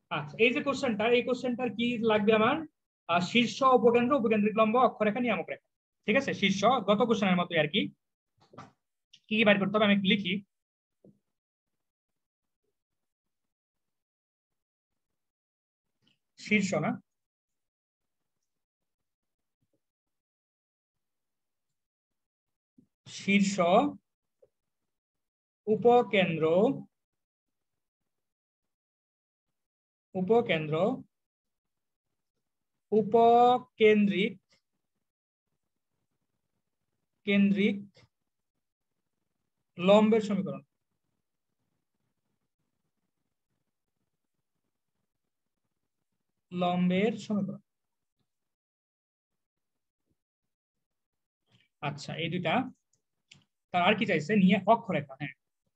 আচ্ছা, এই যে কোশ্চেনটা, এই কোশ্চেনটার কি লাগবে আমার? শীর্ষ, উপকেন্দ্র, উপকেন্দ্রিক লম্ব, অক্ষরেখা, নিয়ামক রেখা। ঠিক আছে, শীর্ষ গত কোশ্চেনের মতো আর কি। কি কি বাইর করতে হবে আমি একটু লিখি। শীর্ষ না, শীর্ষ, উপকেন্দ্র, উপকেন্দ্র, উপকেন্দ্রিক, কেন্দ্রিক লম্বের সমীকরণ। লম্বের সমীকরণ। আচ্ছা, এই দুইটা। তার আর কি চাইছে? নিয়ে অক্ষরেখা। হ্যাঁ,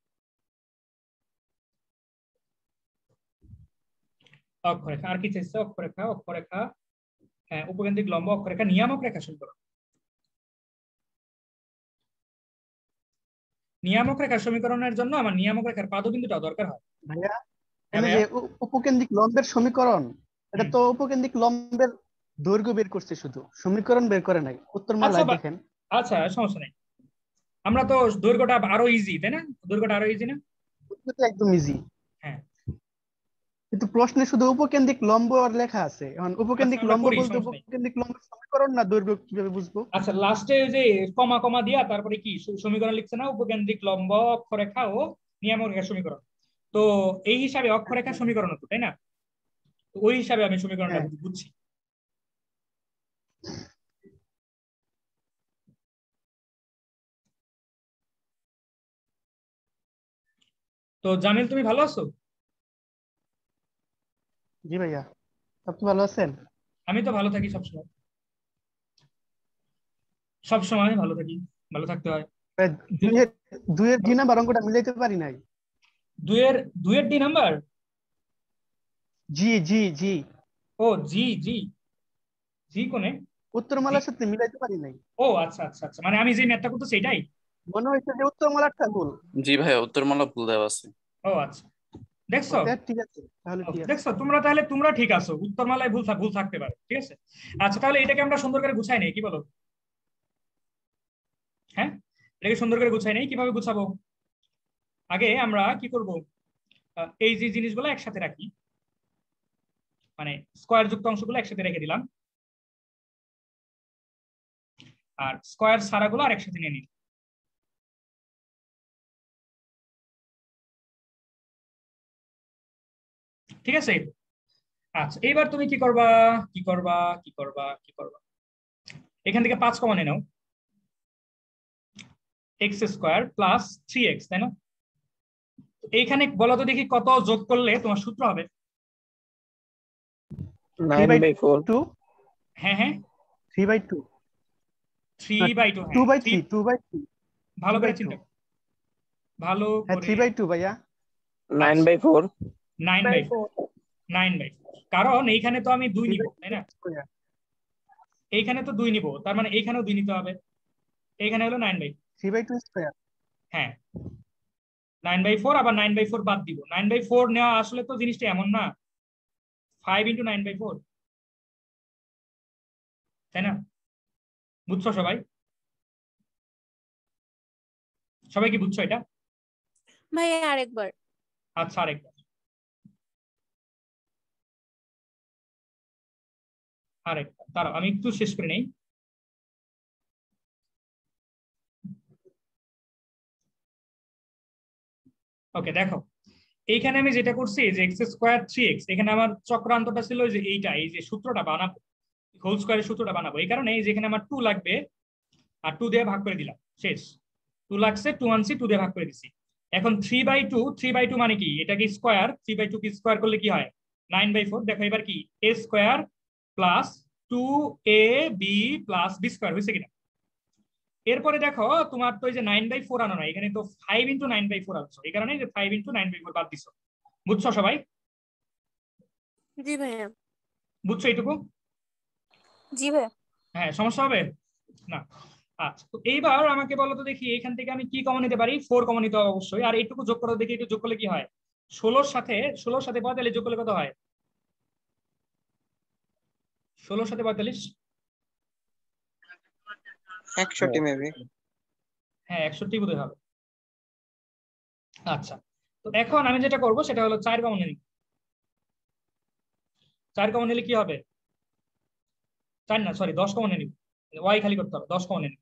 অক্ষরেখা। আর কি চাইছে? অক্ষরেখা, অক্ষরেখা, হ্যাঁ, উপকেন্দ্রিক লম্ব, অক্ষরেখা, নিয়ামক রেখা সমীকরণ। নিয়ামক রেখার সমীকরণের জন্য আমার নিয়ামক রেখার পাদবিন্দুটা দরকার হয়। ভাইয়া হ্যাঁ এখানে ভাইয়া। যে উপকেন্দ্রিক লম্বের সমীকরণ, এটা হুম। তো উপকেন্দ্রিক লম্বের দৈর্ঘ্য বের করছে, শুধু সমীকরণ বের করে নাই। আচ্ছা উত্তরমালায় দেখেন। আচ্ছা, সমস্যা নেই। আমরা তো দৈর্ঘ্যটা আরো ইজি, তাই না? দৈর্ঘ্যটা আরো ইজি না? উত্তর তো একদম ইজি, হ্যাঁ। কিন্তু প্রশ্নে শুধু উপকেন্দ্রিক লম্ব আর লেখা আছে। এখন আচ্ছা, উপকেন্দ্রিক আমরা লম্ব করি, বলতে সমস্যা নেই। উপকেন্দ্রিক লম্বের সমীকরণ না দৈর্ঘ্য কিভাবে বুঝবো? আচ্ছা, লাস্টে যে কমা কমা দিয়া তারপরে কি সমীকরণ লিখছে না? উপকেন্দ্রিক লম্ব, অক্ষরেখা ও নিয়ামক রেখার সমীকরণ। তো এই হিসাবে অক্ষরেখার সমীকরণ হতো, তাই না? তো ওই হিসাবে আমি সমীকরণটা হ্যাঁ বুঝছি। তো জামিল, তুমি ভালো আছো? জি ভাইয়া, আপনি ভালো আছেন? আমি তো ভালো থাকি সবসময়, সবসময় ভালো থাকি, ভালো থাকতে হয়। ভাই, দুইয়ের দুইয়ের দুই নাম্বার অঙ্কটা মিলাইতে পারি নাই। দুয়ের, দুয়ের ডি নাম্বার? জি জি জি, ও জি জি, জি কোনে? জি, উত্তরমালার সাথে মিলাইতে পারি নাই। ও আচ্ছা আচ্ছা আচ্ছা, মানে আমি যে ম্যাথটা করতে সেটাই। মনে হয়েছে যে উত্তরমালারটা ভুল। জি ভাইয়া, উত্তরমালা ভুল দেওয়া আছে। ও আচ্ছা, দেখছো? ওটা ঠিক আছে, তাহলে ঠিক আছে। দেখছো তোমরা, তাহলে তোমরা ঠিক আছো, উত্তরমালায় ভুল ভুল থাকতে পারে, ঠিক আছে। আচ্ছা, তাহলে এটাকে আমরা সুন্দর করে গুছাই নেই, কি বলো? হ্যাঁ, এটাকে সুন্দর করে গুছাই নেই, কিভাবে গুছাবো? আগে আমরা কি করব? এই যে জিনিসগুলো একসাথে রাখি, মানে স্কয়ার যুক্ত অংশগুলো একসাথে রেখে দিলাম, আর স্কয়ার ছাড়াগুলো আর একসাথে নিয়ে নিই। ঠিক আছে। আচ্ছা, এবার তুমি কি করবা? কি করবা? কি করবা? কি করবা? এখান থেকে 5 কমন নাও। এক্স স্কোয়ার প্লাস 3x, তাই না? এইখানে বলো তো দেখি কত যোগ করলে তোমার সূত্র হবে? 9/4। 3/2। হ্যাঁ হ্যাঁ, 3/2। 3/2। টু হ্যাঁ, বাই থ্রি। থ্রি 2/3। ভালো থ্রি করে বাই টু চিন্তা করো, ভালো হ্যাঁ, করে। 3/2 ভাইয়া। আচ্ছা, 9/4। 9/4। 9/4, কারণ এইখানে তো আমি 2 নিব, তাই 3/2 না? স্কয়ার। এইখানে তো 2 নিব, তার মানে এইখানেও 2 নিতে হবে। এইখানে হলো 9/4। 3/2 স্কয়ার। হ্যাঁ, 9/4, আবার 9/4 বাদ দিব। 9/4 নেওয়া আসলে তো জিনিসটা এমন না, 5 × 9/4, তাই না? বুঝছো সবাই? সবাই কি বুঝছো এটা? ভাইয়া আরেকবার। আচ্ছা, আরেকবার, আরেকবার দাঁড়াও, আমি একটু শেষ করে নেই। ওকে, দেখো, এইখানে আমি যেটা করছি যে x²3x, এখানে আমার চক্রান্তটা ছিল যে এইটা, এই যে সূত্রটা বানাবো, হোল স্কয়ারের সূত্রটা বানাবো, এই কারণে যেখানে আমার 2 লাগবে আর 2 দিয়ে ভাগ করে দিলাম, শেষ। 2 লাগছে, 2 আনছি, 2 দিয়ে ভাগ করে দিছি। এখন 3/2 মানে কি? এটা কি স্কয়ার? 3/2 কি স্কয়ার করলে কি হয়? 9/4। দেখো এবার কি, a square plus 2ab plus b square হয়েছে কিনা? এরপরে দেখো, তোমার তো এই যে 9/4 আনো না, এখানে তো 5 × 9/4 আনছো, এই কারণে যে 5 × 9/4 বাদ দিছো। বুঝছো সবাই? জি ভাইয়া। বুঝছো এইটুকু? জি ভাইয়া। হ্যাঁ, সমস্যা হবে না? আচ্ছা, তো এইবার আমাকে বলো তো দেখি, এখান থেকে আমি কি কমন নিতে পারি? 4 কমন নিতে হবে অবশ্যই। আর এইটুকু যোগ করো দেখি, একটু যোগ করলে কি হয়? 16-র সাথে 16-র সাথে 45 যোগ করলে কত হয়? 16 সাথে 42, 61 মেবি। হ্যাঁ 61 বোধহয় হবে। আচ্ছা, তো এখন আমি যেটা করব সেটা হলো 4 কমন নিই। 4 কমন নিলে কি হবে? 4 না, সরি 10 কমন নিই। ওয়াই খালি করতে হবে, 10 কমন নিই।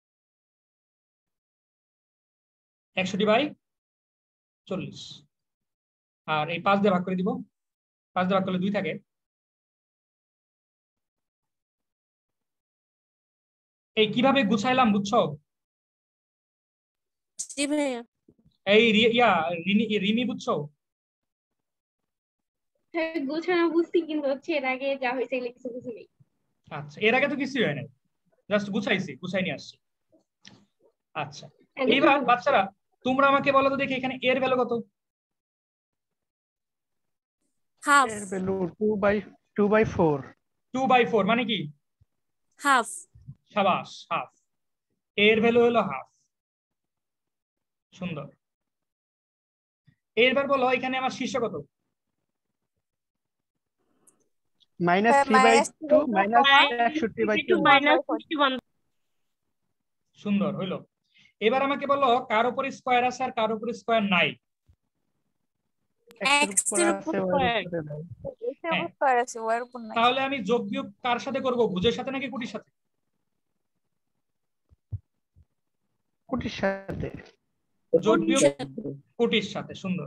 61/40, আর এই 5 দিয়ে ভাগ করে দিব। 5 দিয়ে ভাগ করলে 2 থাকে। এই কিভাবে গুছাইলাম বুঝছো? জি ভাইয়া। এই রিমি বুঝছো? হ্যাঁ গোছানো বুঝছি, কিন্তু হচ্ছে এর আগে যা হয়েছে এগুলো কিছু বুঝি নেই। আচ্ছা, এর আগে তো কিছুই হয় না, জাস্ট গুছাই নিয়ে আসছি। আচ্ছা, এইবার বাচ্চারা তোমরা আমাকে বলো তো দেখি এখানে এর ভ্যালু কত? হাফ। এর ভ্যালু 2/4। 2/4 মানে কি? হাফ। সাবাস, হাফ। এর ভ্যালু হলো হাফ। সুন্দর। এরবার বলো এখানে আমার শীর্ষ কত? -3/2 -61/2। -61/2। সুন্দর হইলো। এবার আমাকে বলো কার উপর স্কয়ার আছে আর কার উপর স্কয়ার নাই? x এর উপর আছে, y এর উপরে নাই। হ্যাঁ, স্কয়ার আছে, ওয়ার উপর নাই। তাহলে আমি যোগ বিয়োগ কার সাথে করব? ভুজের সাথে নাকি কুটির সাথে? কুটির সাথে। যোগ বিয়োগ কুটির সাথে। সুন্দর।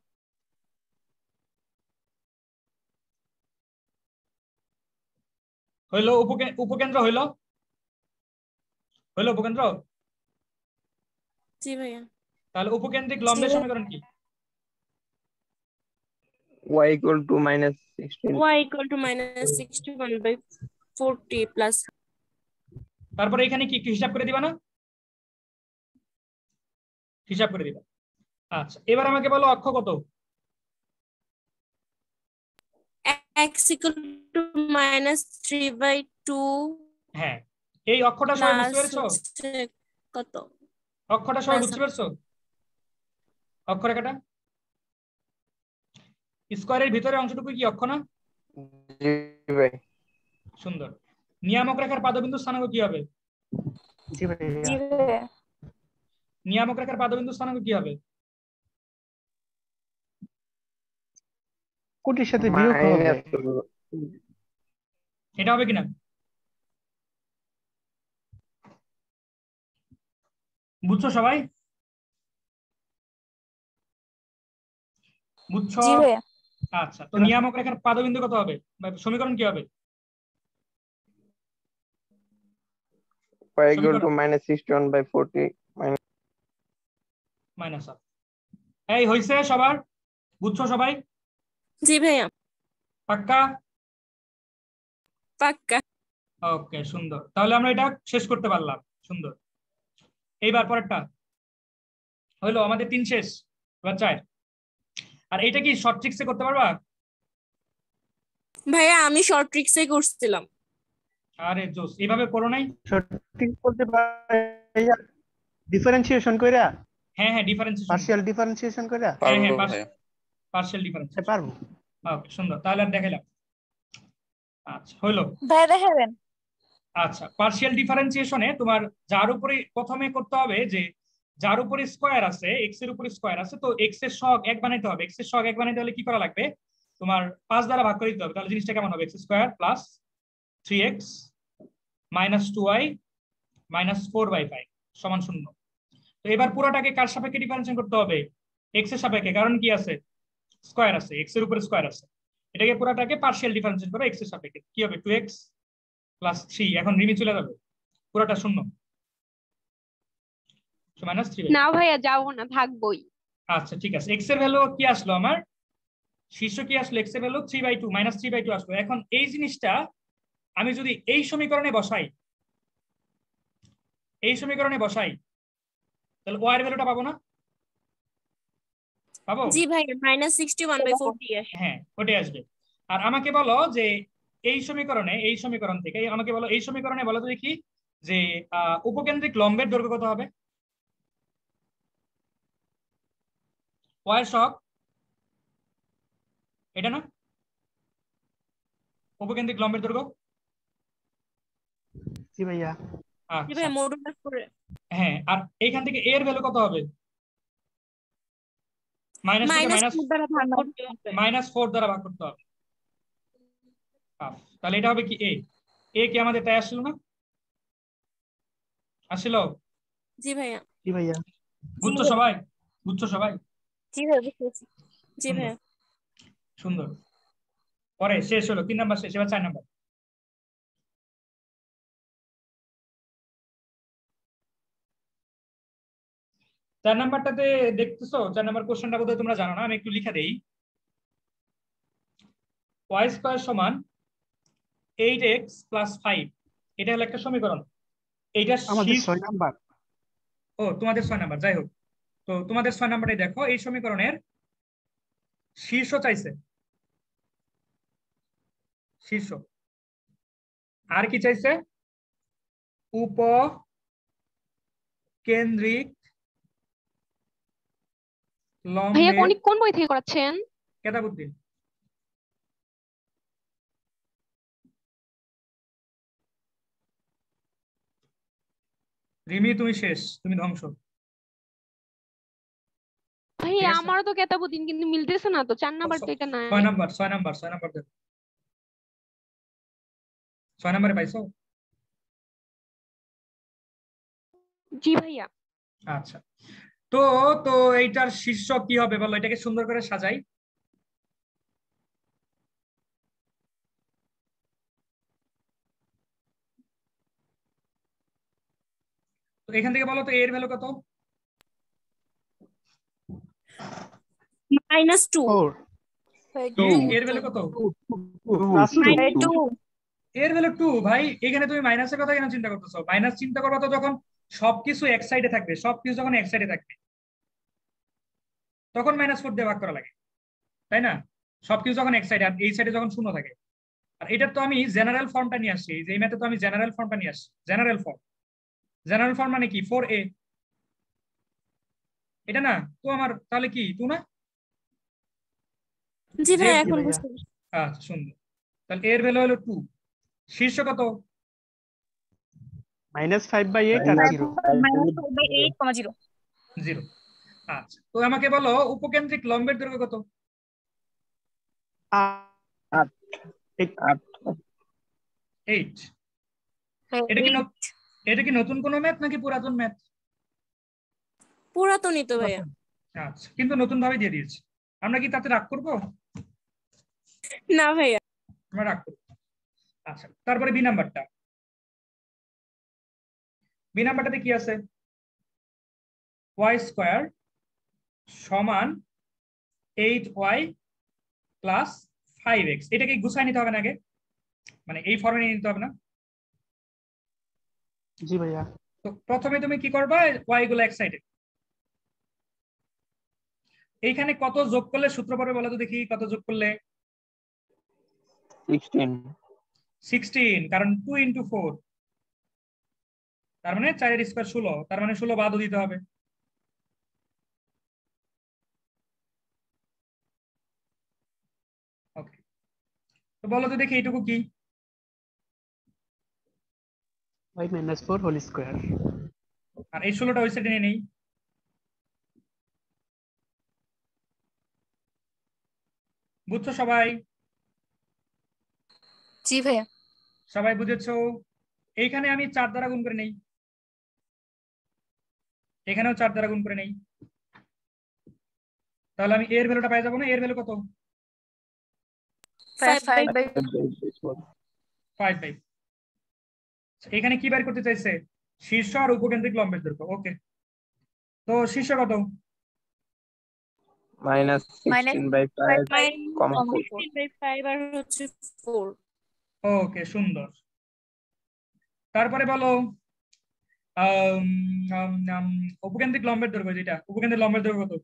হইলো উপকেন্দ্র হইলো উপকেন্দ্র। জি ভাইয়া। তাহলে উপকেন্দ্রিক লম্বের সমীকরণ কি? y equal to -16. y equal to -61/40 plus. তারপরে এখানে কি কি হিসাব করে দিবা না? হিসাব করে দিবা। আচ্ছা, এবার আমাকে বলো অক্ষ কত? x equal to -3/2 হ্যাঁ, এই অক্ষটা সবাই বুঝতে পেরেছো? কত? অক্ষটা সবাই বুঝতে পেরেছো? অক্ষরেখাটা স্কয়ারের ভিতরে অংশটুকু কি অক্ষ না? জি ভাই। সুন্দর। নিয়ামক রেখার পাদবিন্দু স্থানাঙ্ক কি হবে? জি ভাইয়া। নিয়ামক রেখার পাদবিন্দু স্থানাঙ্ক কি হবে? কুটির সাথে বিয়োগ হবে। এটা হবে কিনা? বুঝছো সবাই? বুঝছো? জি ভাইয়া। আচ্ছা, তো নিয়ামক রেখার পাদবিন্দু কত হবে? সমীকরণ কি হবে? y equal to -61/40 minus half. এই হইছে সবার? বুঝছো সবাই? জি ভাইয়া। পাক্কা? পাক্কা। ওকে, সুন্দর। তাহলে আমরা এটা শেষ করতে পারলাম। সুন্দর। এইবার পরেরটা হইলো আমাদের 3 শেষ, এবার 4। আর এটা কি শর্ট ট্রিক্সে করতে পারবা? ভাইয়া আমি শর্ট ট্রিক্সে করছিলাম। আরে জোস, এইভাবে করো নাই? সঠিক বলতে ভাইয়া ডিফারেন্সিয়েশন কইরা, হ্যাঁ হ্যাঁ, ডিফারেন্সিয়েশন। পার্শিয়াল ডিফারেন্সিয়েশন কইরা। হ্যাঁ হ্যাঁ, পারবো ভাই। পার্শিয়াল ডিফারেন্সিয়েশন পারবো। ওকে, সুন্দর। তাহলে আর দেখাইলাম। আচ্ছা, হইলো। ভাইয়া দেখাবেন? আচ্ছা, পার্শিয়াল ডিফারেন্সিয়েশনে তোমার যার উপরে প্রথমে করতে হবে যে যার উপরে স্কয়ার আছে, এক্স এর উপরে স্কয়ার আছে, তো এক্স এর সহগ 1 বানাইতে হবে। এক্স এর সহগ 1 বানাইতে হলে কি করা লাগবে? তোমার 5 দ্বারা ভাগ করে দিতে হবে। তাহলে জিনিসটা কেমন হবে? x² + 3x - 2y - 4/5 = 0। তো এবার পুরোটাকে কার সাপেক্ষে ডিফারেন্সিয়েট করতে হবে? এক্স এর সাপেক্ষে, কারণ কি আছে? স্কয়ার আছে, এক্স এর উপরে স্কয়ার আছে। এটাকে পুরোটাকে পার্শিয়াল ডিফারেন্সিয়েট করো এক্স এর সাপেক্ষে। কি হবে? 2x + 3। এখন রিমি চলে যাবে, পুরোটা 0 -3। না ভাইয়া যাবো না, থাকবোই। আচ্ছা ঠিক আছে, এক্স এর ভ্যালু কি আসলো আমার? শীর্ষ কি আসলো? এক্স এর ভ্যালু 3/2 -3/2 আসলো। এখন এই জিনিসটা আমি যদি এই সমীকরণে বসাই, তাহলে ওয়াই এর ভ্যালুটা পাবো না? পাবো? জি ভাইয়া, -61/40 আসে। হ্যাঁ, ওটাই আসবে। আর আমাকে বলো যে এই সমীকরণ থেকে আমাকে বলো, এই সমীকরণে বলো তো দেখি যে উপকেন্দ্রিক লম্বের দৈর্ঘ্য কত হবে? ওয়াই এর সহগ এটা না? উপকেন্দ্রিক লম্বের দৈর্ঘ্য জি ভাইয়া। জি আচ্ছা ভাইয়া মডুলাস করে হ্যাঁ, আর এইখান থেকে এর ভ্যালু কত হবে? মাইনাস থেকে মাইনাস মাইনাস 4 দ্বারা ভাগ করতে হবে। -4 দ্বারা ভাগ করতে হবে। তাহলে এটা হবে কি এ কি আমাদের তাই আসছিল না? আসছিল? জি ভাইয়া। জি ভাইয়া। বুঝছো সবাই? বুঝছো সবাই? জি ভাইয়া বুঝেছি। জি সুন্দর ভাইয়া। সুন্দর। পরে শেষ হলো 3 নাম্বার শেষ, এবার 4 নাম্বার। চার নাম্বারটাতে দেখতেছো, 4 নাম্বার কোশ্চেনটা বোধহয় তোমরা জানো না, আমি একটু লিখে দেই। ওয়াই স্কয়ার সমান 8x + 5, এটা হলো একটা সমীকরণ। এইটা আমাদের 6 নাম্বার। তোমাদের 6 নাম্বার, যাই হোক। তো তোমাদের 6 নাম্বারে দেখো, এই সমীকরণের শীর্ষ চাইছে, শীর্ষ। আর কি চাইছে? উপকেন্দ্রিক ভাইয়া লম্বের। কোন বই থেকে করাচ্ছেন? কেতাবুদ্দিন। রিমি তুমি শেষ, তুমি ধ্বংস। ভাইয়া ঠিক আছে, আমারও তো কেতাবুদ্দিন, কিন্তু মিলতেছে না তো, 4 নাম্বার তো এটা নাই। 6 নাম্বার, 6 নাম্বার, 6 নাম্বার দেখো। 6 নাম্বারে পাইছো? জি ভাইয়া। আচ্ছা, তো তো এইটার শীর্ষক কি হবে বলো, এটাকে সুন্দর করে সাজাই। তো এখান থেকে বলো তো এর ভ্যালু কত? -2। 4 কি এর ভ্যালু কত? -2। এর ভ্যালু 2 ভাই। এখানে তুমি মাইনাসের কথা কেন চিন্তা করতেছো? মাইনাস চিন্তা করবা তো যখন সবকিছু এক সাইডে থাকবে, সবকিছু যখন এক সাইডে থাকবে তখন -4 দিয়ে ভাগ করা লাগে, তাই না? সবকিছু যখন এক সাইডে আর এই সাইডে যখন শূন্য থাকে। আর এটার তো আমি জেনারেল ফর্মটা নিয়ে আসছি, যে এই ম্যাথে তো আমি জেনারেল ফর্মটা নিয়ে আসছি। জেনারেল ফর্ম, জেনারেল ফর্ম মানে কি? 4a, এটা না তো আমার, তাহলে কি 2 না? জি ভাইয়া Z। এখন ভাইয়া। বুঝতে পারছি। আচ্ছা সুন্দর। তাহলে এর ভ্যালু হলো 2। শীর্ষ কত? -5/8 আর 0। -5/8, 0। আচ্ছা, তো আমাকে বলো উপকেন্দ্রিক লম্বের দৈর্ঘ্য কত? 8 8। এটা কি এটা কি নতুন কোনো ম্যাথ নাকি পুরাতন ম্যাথ? পুরাতনই তো ভাইয়া। আচ্ছা, কিন্তু নতুন ভাবে দিয়ে দিয়েছি। আমরা কি তাতে রাগ করবো? না ভাইয়া। আমরা রাগ করবো। আচ্ছা, তারপরে বি নাম্বারটা। বি নাম্বারটাতে কি আছে? ওয়াই স্কয়ার সমান 8y + 5x। এটাকে গুছাই নিতে হবে না আগে, মানে এই ফর্মে নিয়ে নিতে হবে না? জি ভাইয়া। তো প্রথমে তুমি কি করবা, y গুলো এক সাইডে। এইখানে কত যোগ করলে সূত্র পড়বে বলো তো দেখি, কত যোগ করলে? 16, কারণ 2 × 4, তার মানে 4 এর স্কয়ার 16, তার মানে 16 বাদও দিতে হবে। ওকে, তো বলো তো দেখি এইটুকু কি? y - 4 whole square. আর এই 16টা ওই সাইডে নিয়ে নেই। বুঝছো সবাই? জি ভাইয়া। সবাই বুঝেছো? এইখানে আমি 4 দ্বারা গুণ করে নেই, এখানেও 4 দ্বারা গুণ করে নেই, তাহলে আমি এর ভ্যালুটা পাই যাবো না? এর ভ্যালু কত? 5/, এখানে কি বের করতে চাইছে? শীর্ষ আর উপকেন্দ্রিক লম্বের দৈর্ঘ্য। ওকে, তো শীর্ষ কত? -16/5, আর হচ্ছে 4। ওকে সুন্দর। তারপরে বলো উপকেন্দ্রিক লম্বের দৈর্ঘ্য, যেটা উপকেন্দ্রিক লম্বের দৈর্ঘ্য কত?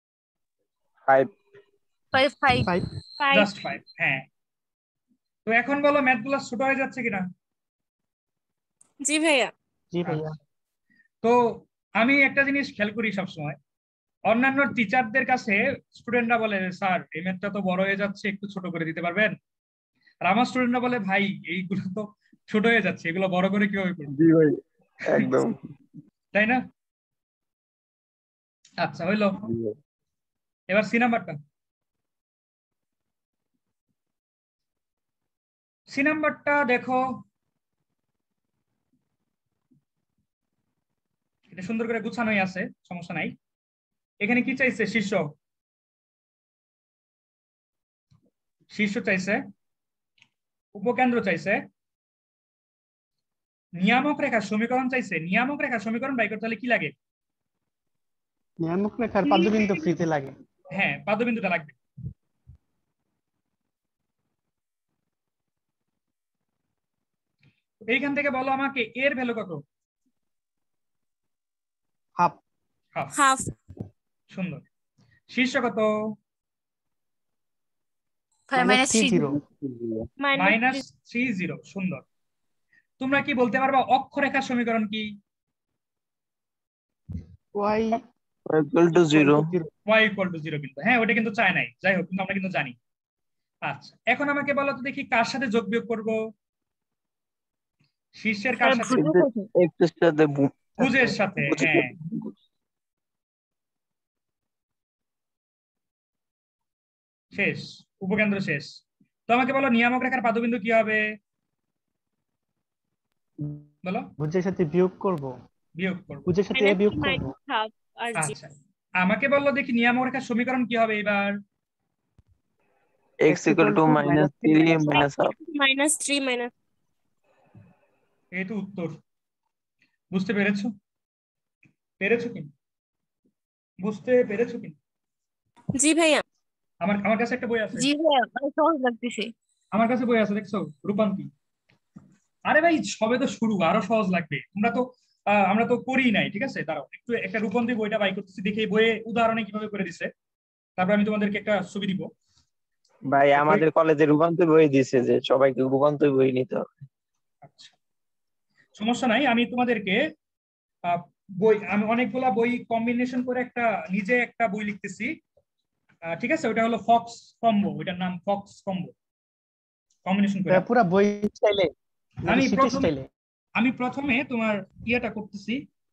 5 জাস্ট 5। হ্যাঁ, তো এখন বলো ম্যাথগুলো ছোট হয়ে যাচ্ছে কিনা? জি ভাইয়া। জি ভাইয়া। তো আমি একটা জিনিস খেয়াল করি সবসময়, অন্যান্য টিচারদের কাছে স্টুডেন্টরা বলে, স্যার এই ম্যাথটা তো বড় হয়ে যাচ্ছে, একটু ছোট করে দিতে পারবেন? আর আমার স্টুডেন্টরা বলে, ভাই এইগুলো তো ছোট হয়ে যাচ্ছে, এগুলো বড় করে কিভাবে করবো, জি ভাই একদম। তাই না? আচ্ছা হইলো, জি ভাই। এবার সি নাম্বারটা। সি নাম্বারটা দেখো, এটা সুন্দর করে গুছানোই আছে, সমস্যা নাই। এখানে কি চাইছে? শীর্ষ, শীর্ষ চাইছে, উপকেন্দ্র চাইছে, নিয়ামক রেখার সমীকরণ চাইছে। নিয়ামক রেখার সমীকরণ বাই করতে হলে কি লাগে? নিয়ামক রেখার পাদ্যবিন্দু ফ্রিতে লাগে। হ্যাঁ, পাদবিন্দুটা লাগবে। এইখান থেকে বলো আমাকে এর ভ্যালু কত? হাফ। হাফ। হাফ। সুন্দর। শীর্ষ কত? -30। -30। সুন্দর। তোমরা কি বলতে পারবা অক্ষরেখার সমীকরণ কি? y equal to 0। y = 0, কিন্তু হ্যাঁ ওটা কিন্তু চায় নাই, যাই হোক কিন্তু আমরা কিন্তু জানি। আচ্ছা এখন আমাকে বলো তো দেখি কার সাথে যোগ বিয়োগ করব? শীর্ষের কার সাথে? এক্স এর সাথে ভুজের সাথে। হ্যাঁ, শেষ, উপকেন্দ্র শেষ। তো আমাকে বলো নিয়ামক রেখার পাদবিন্দু কি হবে? বলো। ভুজের সাথে বিয়োগ করব, বিয়োগ করব। ভুজের সাথে a বিয়োগ করব। হাফ আর জি। আচ্ছা আমাকে বললো দেখি নিয়ামক রেখার সমীকরণ কি হবে এবার? X equal to -3 minus half. -3 minus. এই তো উত্তর। বুঝতে পেরেছো? পেরেছো কি? বুঝতে পেরেছো কি? জি ভাইয়া। আমার কাছে একটা বই আছে, জি ভাইয়া, সহজ লাগতেছে। আমার কাছে বই আছে, দেখছো? রূপান্তী। আরে ভাই সবে তো শুরু, আরো সহজ লাগবে। তোমরা তো আমরা তো করি নাই, ঠিক আছে? দাঁড়াও একটু, একটা রূপান্তী বইটা বাই করতেছি, দেখি এই বইয়ে উদাহরণে কিভাবে করে দিছে, তারপর আমি তোমাদেরকে একটা ছবি দিব। ভাই আমাদের কলেজে রূপান্তর বই দিছে যে সবাইকে রূপান্তর বই নিতে হবে। আচ্ছা সমস্যা নাই, আমি তোমাদেরকে বই, আমি অনেকগুলা বই কম্বিনেশন করে একটা নিজে একটা বই লিখতেছি, ঠিক আছে? ওটা হলো ফক্স কম্বো, ওটার নাম ফক্স কম্বো, কম্বিনেশন করে। পুরো বই স্টাইলে আমি নাকি প্রথম স্টাইলে? আমি প্রথমে তোমার ইয়েটা করতেছি।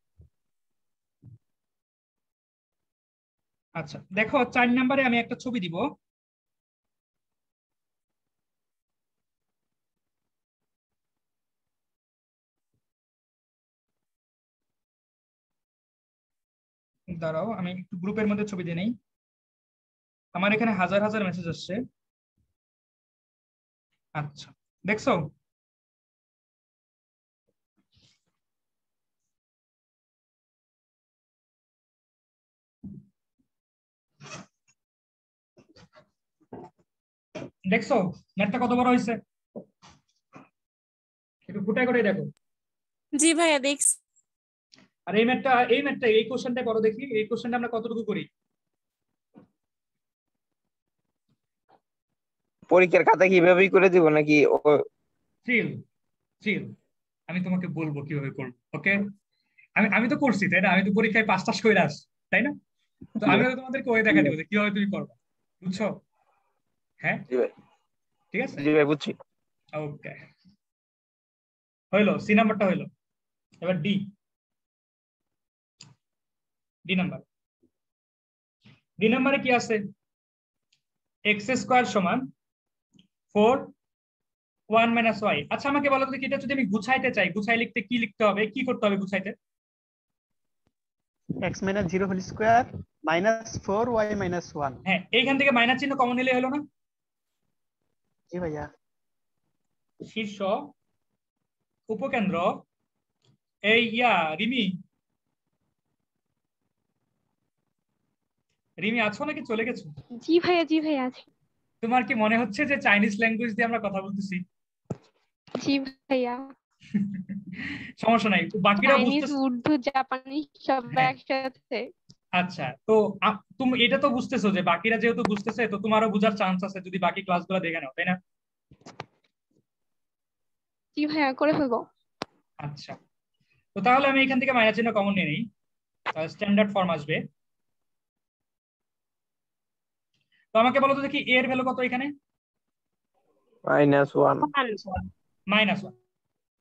আচ্ছা দেখো 4 নম্বরে আমি একটা ছবি দিব। দাঁড়াও আমি একটু গ্রুপের মধ্যে ছবি দিয়ে নেই, আমার এখানে হাজার হাজার মেসেজ আসছে। আচ্ছা দেখছো? দেখছো ম্যাথটা কত বড় হয়েছে? একটু ফুটাই করে দেখো। জি ভাইয়া দেখছি। আর এই ম্যাথটা এই কোশ্চেনটা বড়, দেখি এই কোশ্চেনটা আমরা কতটুকু করি। পরীক্ষার খাতা কিভাবেই করে দিব নাকি? চিল চিল, আমি তোমাকে বলবো কিভাবে করবো, ওকে? আমি তো করছি, তাই না? আমি তো পরীক্ষায় 5 করে আসি, তাই না? তো আমি তোমাদেরকে ওই দেখা দিব যে কিভাবে তুমি করবে, বুঝছো? হ্যাঁ জি ভাই। ঠিক আছে, জি ভাই বুঝছি। ওকে হইলো, সি নাম্বারটা হইলো। এবার ডি নাম্বার। ডি নাম্বারে কি আছে? x² সমান 4 1 - y। আচ্ছা আমাকে বলো তো এটা যদি আমি গুছাইতে চাই, গুছাই লিখতে কি লিখতে হবে, কি করতে হবে গুছাইতে? x - 0 whole square -4y - 1। হ্যাঁ এইখান থেকে মাইনাস চিহ্ন কমন নিলে হলো না? জি ভাইয়া। শীর্ষ, উপকেন্দ্র, এই রিমি, রিমি আছো নাকি চলে গেছো? জি ভাইয়া, জি ভাইয়া আছি। তোমার কি মনে হচ্ছে যে চাইনিজ ল্যাঙ্গুয়েজ দিয়ে আমরা কথা বলতেছি? জি ভাইয়া। সমস্যা নাই, বাকিরা চাইনিজ, বুঝতেছে। উর্দু, জাপানি সব হ্যাঁ। একসাথে। আচ্ছা তো তুমি এটা তো বুঝতেছো যে বাকিরা যেহেতু বুঝতেছে, তো তোমারও বোঝার চান্স আছে যদি বাকি ক্লাসগুলো দেখে নাও, তাই না? জি ভাইয়া করে ফেলবো। আচ্ছা তো তাহলে আমি এখান থেকে মাইনাস চিহ্ন কমন নিয়ে নিই, স্ট্যান্ডার্ড ফর্ম আসবে। তো আমাকে বলো তো দেখি এর ভ্যালু কত এখানে? -1। -1।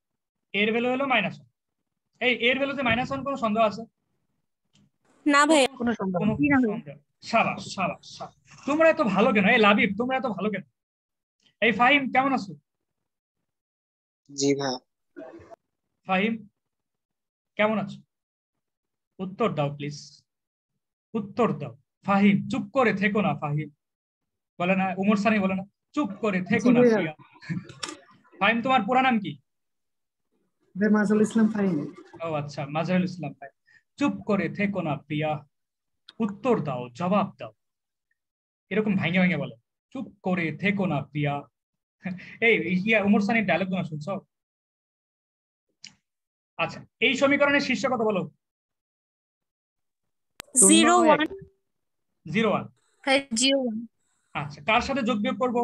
এর ভ্যালু হলো -1। এই এর ভ্যালুতে -1 কোনো সন্দেহ আছে? না ভাইয়া। কোনো সন্দেহ কোনো নেই। সন্দেহ? সাবাস সাবাস সাবাস। তোমরা এত ভালো কেন? এই লাবিব তোমরা এত ভালো কেন? এই ফাহিম কেমন আছো? জি ভাই। ফাহিম কেমন আছো? উত্তর দাও প্লিজ, উত্তর দাও। ফাহিম চুপ করে থেকো না। ফাহিম বলে না, উমর সানি বলে না চুপ করে থেকো না প্রিয়া। ফাহিম তোমার পুরা নাম কি? মাজহারুল ইসলাম ফাহিম। ও আচ্ছা, মাজহারুল ইসলাম ফাহিম। চুপ করে থেকো না প্রিয়া, উত্তর দাও, জবাব দাও। এরকম ভাঙে ভাঙে বলে, চুপ করে থেকো না প্রিয়া। এই উমর সানির ডায়লগ তোমার শুনছো? আচ্ছা, এই সমীকরণের শীর্ষ কত বলো? 0 1 0 1। 0 1 আচ্ছা, কার সাথে যোগ বিয়োগ করবো?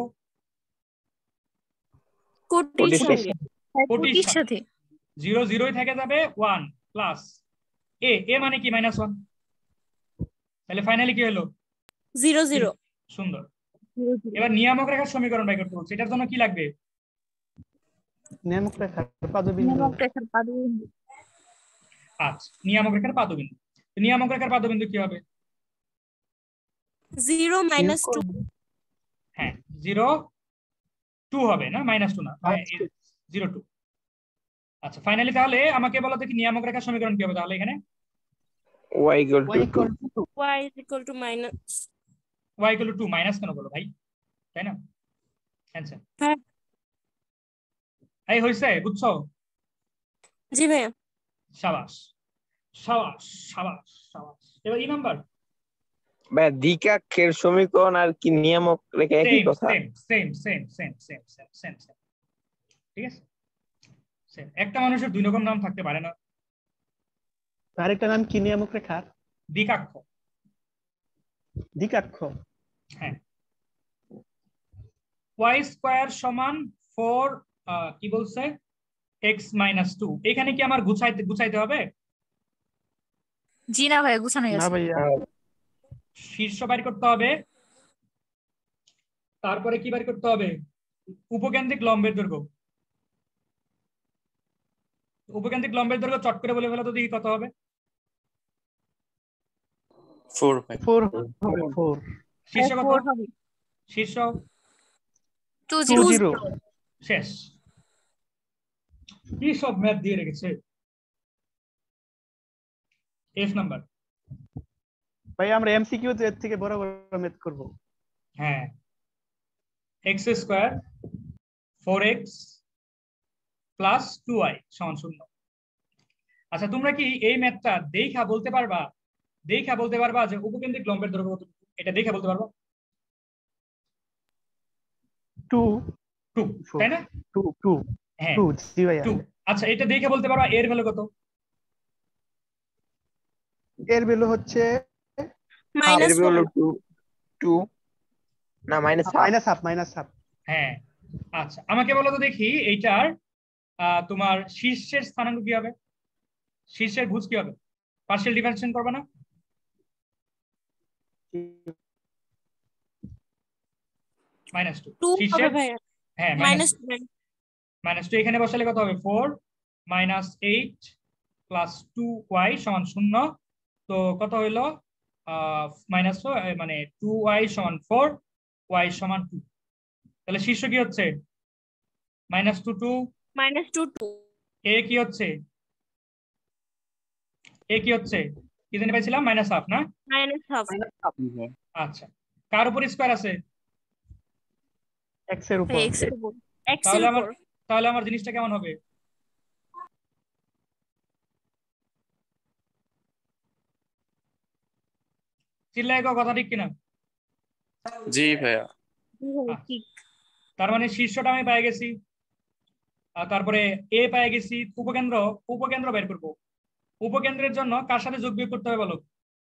কোটির সাথে। কোটির কোটির সাথে। সাথে 0 0 থেকে যাবে 1 প্লাস এ মানে কি -1। তাহলে ফাইনালি কি হলো? 0 0 সুন্দর। এবার নিয়ামক রেখার সমীকরণ বাই করতে বলছে, এটার জন্য কি লাগবে? নিয়ামক রেখার পাদবিন্দু। নিয়ামক রেখার পাদবিন্দু। আচ্ছা, নিয়ামক রেখার পাদবিন্দু। নিয়ামক রেখার পাদবিন্দু কি হবে? 0 -2। হ্যাঁ 0 2 হবে না, -2 না, 0 2। আচ্ছা ফাইনালি তাহলে আমাকে বলো দেখি নিয়ামক রেখার সমীকরণ কি হবে তাহলে এখানে? y equal y to 2 equal to 2। y is equal to minus। y equal to 2 minus কেন বলো ভাই, তাই না? আচ্ছা হ্যাঁ এই হইছে, বুঝছো? জি ভাইয়া। সাবাস সাবাস সাবাস সাবাস। এবার ই নাম্বার ভাই দ্বিঘাক্ষের সমীকরণ আর কি নিয়ামক রেখা একই সেম কথা। Same same same same same same same same, ঠিক আছে? সেম। একটা মানুষের দুই রকম নাম থাকতে পারে না। আরেকটা নাম কি নিয়ামক রেখার? দ্বিকাক্ষ। দ্বিকাক্ষ। হ্যাঁ, y স্কয়ার সমান 4 কি বলছে x - 2। এখানে কি আমার গুছাইতে হবে? জি না ভাইয়া, গুছানো না গেছে। ভাইয়া, শীর্ষ বাইর করতে হবে, তারপরে কি বাইর করতে হবে? উপকেন্দ্রিক লম্বের দৈর্ঘ্য। উপকেন্দ্রিক লম্বের দৈর্ঘ্য চট করে বলে ফেলো তো দেখি কত হবে? 4 হবে 4। শীর্ষ কত? 4 হবে। শীর্ষ 2 2 0। 0। শেষ। কি সব ম্যাথ দিয়ে রেখেছে। F number. ভাই আমরা এমসিকিউ তে এর থেকে বড় বড় ম্যাথ করব। হ্যাঁ, x square 4x plus 2y সমান 0। আচ্ছা তোমরা কি এই ম্যাথটা দেখা বলতে পারবা? দেখা বলতে পারবা যে উপকেন্দ্রিক লম্বের দৈর্ঘ্য কত? এটা দেখা বলতে পারবা? 2 2, তাই না? 2 2 হ্যাঁ 2 জি ভাইয়া। 2। আচ্ছা এটা দেখে বলতে পারবা এর ভ্যালু কত? এর ভ্যালু হচ্ছে এর -1 হলো 2 না -half। Minus half. হ্যাঁ। আচ্ছা আমাকে বলো তো দেখি এইটার তোমার শীর্ষের স্থানাঙ্ক কি হবে? শীর্ষের ভুজ কি হবে? পার্শিয়াল ডিফারেন্সিয়েশন করবে না? -2 2 হবে শীর্ষের। ভাইয়া। হ্যাঁ -2 এখানে বসালে কত হবে? 4 -8 প্লাস 2y সমান 0। তো কত হইলো? মানে 2y সমান 4, y সমান 2। তাহলে শীর্ষ কি হচ্ছে? -2 2। -2 2। এ কি হচ্ছে? এ কি হচ্ছে? কি জানি পাইছিলাম -1/2 না? -1/2। আচ্ছা কার উপর স্কয়ার আছে? x এর উপর। x এর উপর। x এর তাহলে আমার উপর। তাহলে আমার জিনিসটা কেমন হবে? চিল্লায় কও, কথা ঠিক কিনা? জি ভাইয়া। ঠিক। তার মানে শীর্ষটা আমি পেয়ে গেছি, আর তারপরে এ পেয়ে গেছি। উপকেন্দ্র বের করব। উপকেন্দ্রের জন্য কার সাথে যোগ বিয়োগ করতে হবে বলো?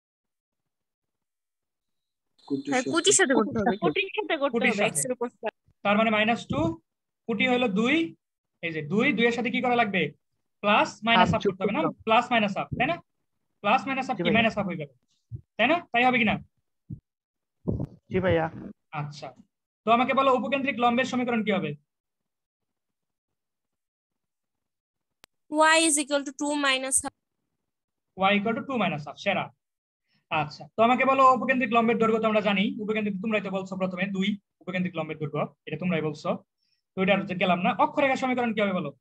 কোটির সাথে করতে হবে। কোটির সাথে করতে কোটির হবে। x সাথে। এর উপর। তার মানে -2 কোটি হলো 2। এই যে 2 2 এর সাথে কি করা লাগবে? প্লাস মাইনাস হাফ করতে হবে না? প্লাস মাইনাস হাফ, তাই না? প্লাস মাইনাস হাফ কি মাইনাস হাফ হয়ে যাবে, তাই না? তাই হবে কিনা? জি ভাইয়া। আচ্ছা তো আমাকে বলো উপকেন্দ্রিক লম্বের সমীকরণ কি হবে? y is equal to 2 minus half. y equal to 2 minus half সেরা। আচ্ছা, তো আমাকে বলো উপকেন্দ্রিক লম্বের দৈর্ঘ্য তো আমরা জানি, উপকেন্দ্রিক তোমরাই তো বলছো প্রথমে 2 উপকেন্দ্রিক লম্বের দৈর্ঘ্য, এটা তোমরাই বলছো, তো এটা গেলাম না। অক্ষরেখা সমীকরণ কি হবে বলো?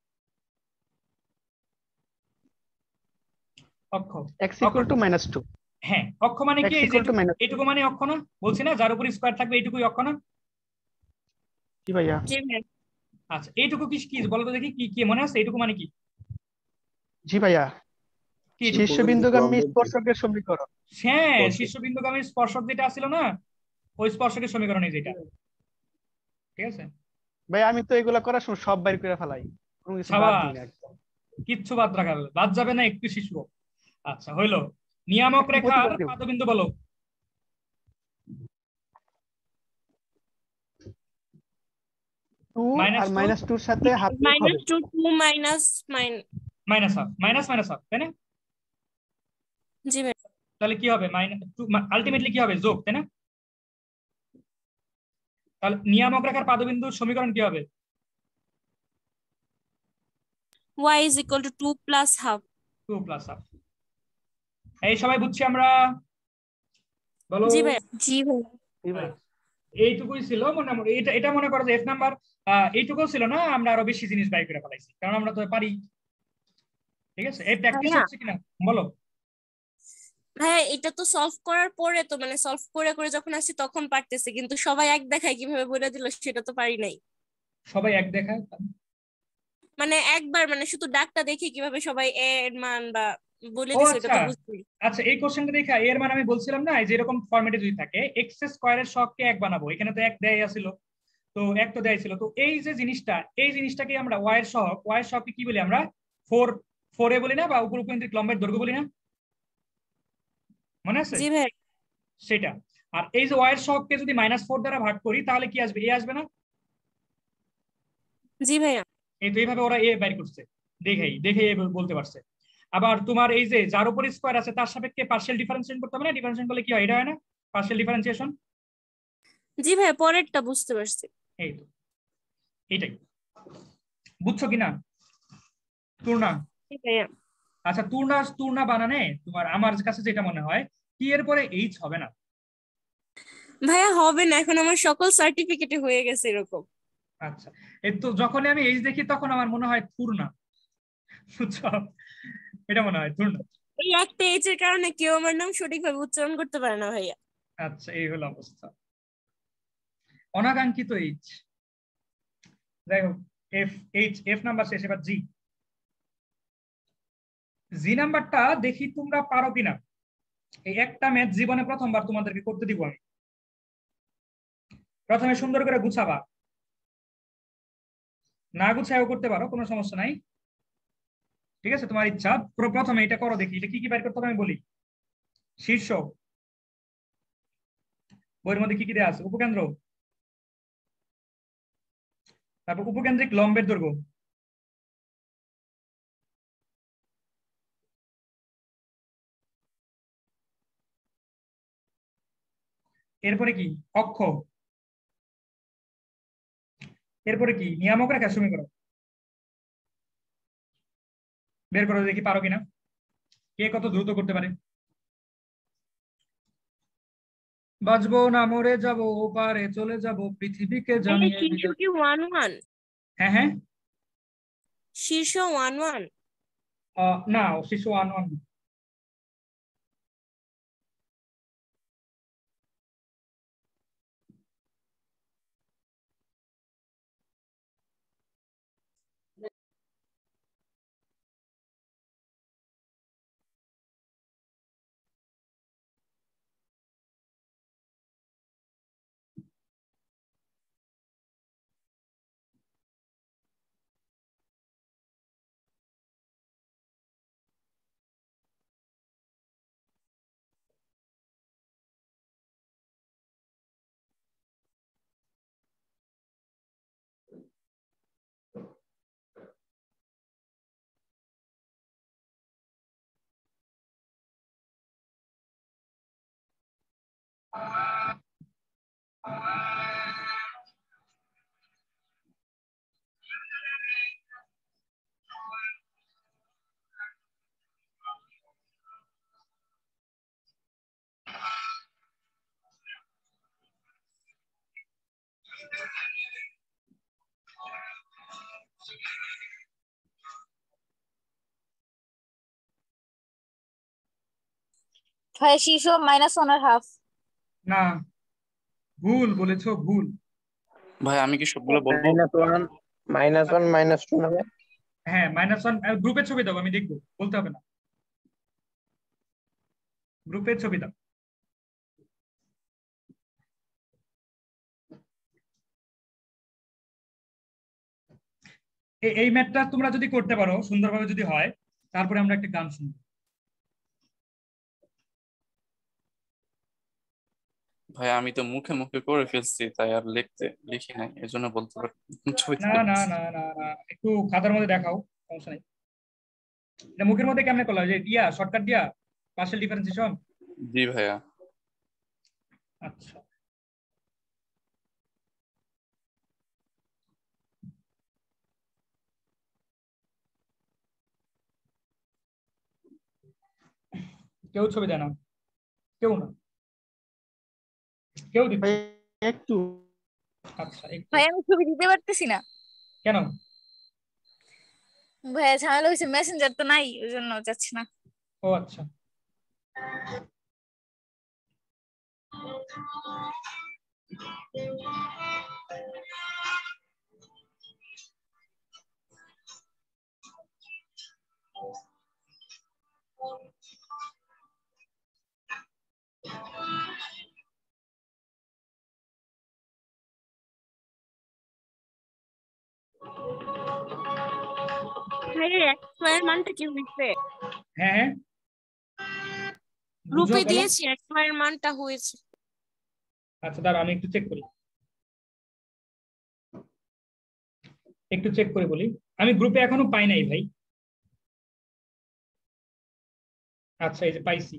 অক্ষ x equal to -2 হ্যাঁ, অক্ষ মানে কি? x এই যে equal to -2 এইটুকু মানে অক্ষ না, বলছি না যার উপর স্কয়ার থাকবে এইটুকুই অক্ষ না? জি ভাইয়া। জি ভাইয়া। আচ্ছা, এইটুকু কি কি বলো তো দেখি, কি কি মনে আছে এইটুকু মানে কি? জি ভাইয়া, কি এইটুকু? শীর্ষবিন্দুগামী স্পর্শকের সমীকরণ। হ্যাঁ, শীর্ষবিন্দুগামী স্পর্শক যেটা ছিল না, ওই স্পর্শকের সমীকরণ এই যেটা, ঠিক আছে ভাই? আমি তো এগুলা করার সময় সব বাইর করে ফেলাই, কোনো কিছু বাদ দিই না একদম। কিচ্ছু বাদ রাখা বাদ যাবে না, একটু শিশু। আচ্ছা হইলো, নিয়ামক রেখার পাদবিন্দু বলো। -2 এর সাথে হাফ হবে, -2 2 minus minus half, minus half, তাই না? জি ভাই। তাহলে কি হবে? -2 আলটিমেটলি কি হবে? যোগ, তাই না? তাহলে নিয়ামক রেখার পাদবিন্দুর সমীকরণ কি হবে? y is equal to 2 plus half. 2 plus half. এই সবাই বুঝছি আমরা? বলো। জি ভাই। জি ভাই। জি ভাই। এইটুকুই ছিল মোটামুটি। এটা এটা মনে করো যে এফ নাম্বার এইটুকু ছিল না, আমরা আরো বেশি জিনিস বাই করে ফেলাইছি, কারণ আমরা তো পারি। ঠিক আছে, এই প্র্যাকটিস হচ্ছে কিনা বলো? হ্যাঁ, এটা তো সলভ করার পরে তো মানে সলভ করে করে যখন আসি তখন পারতেছি, কিন্তু সবাই এক দেখায় কিভাবে বলে দিল সেটা তো পারি নাই। সবাই এক দেখায় মানে একবার মানে শুধু ডাকটা দেখি কিভাবে সবাই এর মান বা বলে দিছে, এটা তো বুঝছি। আচ্ছা, এই কোশ্চেনটা দেখা এর মান আমি বলছিলাম না, যে এরকম ফরম্যাটে যদি থাকে এক্স স্কয়ারের সহগকে 1 বানাবো, এখানে তো 1 দেয়াই ছিল, তো 1 তো দেয়াই ছিল, তো এই যে জিনিসটা, এই জিনিসটাকে আমরা y এর সহগকে কি বলি আমরা? 4 এ বলি না, বা উপকেন্দ্রিক লম্বের দৈর্ঘ্য বলি না, মনে আছে? জি ভাই। সেটা। আর এই যে y এর সহগকে যদি -4 দ্বারা ভাগ করি তাহলে কি আসবে? এ আসবে না? জি ভাইয়া। এই তো এইভাবে ওরা এ বের করছে, দেখেই বলতে পারছে। আবার তোমার এই যে যার উপর স্কয়ার আছে তার সাপেক্ষে পার্শিয়াল ডিফারেন্সিয়েশন করতে হবে না? ডিফারেন্সিয়েশন করলে কি হয়? এটা হয় না পার্শিয়াল ডিফারেন্সিয়েশন? জি ভাই, পরেরটা বুঝতে পারছি। এই তো এটাই বুঝছো কিনা তুলনা? জি ভাইয়া। আচ্ছা, তুলনা বানানে তোমার আমার কাছে যেটা মনে হয় কি এর পরে এইচ হবে না ভাইয়া। হবে না, এখন আমার সকল সার্টিফিকেটে হয়ে গেছে এরকম। আচ্ছা, এই তো যখনই আমি এইচ দেখি তখন আমার মনে হয় তুলনা, বুঝছো? এটা মনে হয় তুলনা। এই একটা এইচ এর কারণে কেউ আমার নাম সঠিকভাবে উচ্চারণ করতে পারে না ভাইয়া। আচ্ছা, এই হলো অবস্থা, অনাকাঙ্ক্ষিত এইচ। যাই হোক, এফ নাম্বার শেষ, এবার জি নাম্বারটা দেখি তোমরা পারো কিনা। এই একটা ম্যাথ জীবনে প্রথমবার তোমাদেরকে করতে দিব আমি। প্রথমে সুন্দর করে গুছাবা, না গুছায়ও করতে পারো, কোনো সমস্যা নাই, ঠিক আছে? তোমার ইচ্ছা। প্রথমে এটা করো, দেখি এটা কি কি বের করতে হবে আমি বলি। শীর্ষ, বইয়ের মধ্যে কি কি দেওয়া আছে? উপকেন্দ্র, তারপর উপকেন্দ্রিক লম্বের দৈর্ঘ্য, এরপরে কি? অক্ষ, এরপরে কি? নিয়ামক রেখা সমীকরণ। বের করো দেখি পারো কিনা, কে কত দ্রুত করতে পারে। বাঁচবো না মরে যাবো, ওপারে চলে যাবো, পৃথিবীকে জানিয়ে শীর্ষ কি 1 1? হ্যাঁ হ্যাঁ, শীর্ষ 1 1? না, শীর্ষ 1 1। ভাইয়া শীর্ষ -1 আর হাফ। না, ভুল বলেছো, ভুল। ভাই আমি কি সবগুলো বলবো? -1 -1 -2 নামে। হ্যাঁ, -1 গ্রুপের ছবি দাও, আমি দেখবো, বলতে হবে না। গ্রুপের ছবি দাও। এই ম্যাথটা তোমরা যদি করতে পারো সুন্দরভাবে, যদি হয়, তারপরে আমরা একটা গান শুনবো। ভাই আমি তো মুখে মুখে করে ফেলছি, তাই আর লিখি নাই, এজন্য বলতে পারি। না না না না না, একটু খাতার মধ্যে দেখাও, সমস্যা নেই। এটা মুখের মধ্যে কেমনে করলা, যে দিয়া শর্টকাট দিয়া পার্শিয়াল ডিফারেন্সিয়েশন? জি ভাইয়া। আচ্ছা, কেউ ছবি দেয় না, কেউ না, কেউ দিচ্ছে একটু। আচ্ছা, একটু। ভাই আমি ছবি দিতে পারতেছি না। কেন? ভাইয়া ঝামেলা হয়েছে, মেসেঞ্জার তো নাই, ওই জন্য যাচ্ছি না। ও আচ্ছা, ভাইয়া x স্কয়ার মানটা কি হয়েছে? হ্যাঁ হ্যাঁ, বুঝো গ্রুপে বলো। দিয়েছি x স্কয়ার মানটা হয়েছে। আচ্ছা, দাঁড়া, আমি একটু চেক করি, একটু চেক করে বলি। আমি গ্রুপে এখনো পাই নাই ভাই। আচ্ছা, এই যে পাইছি,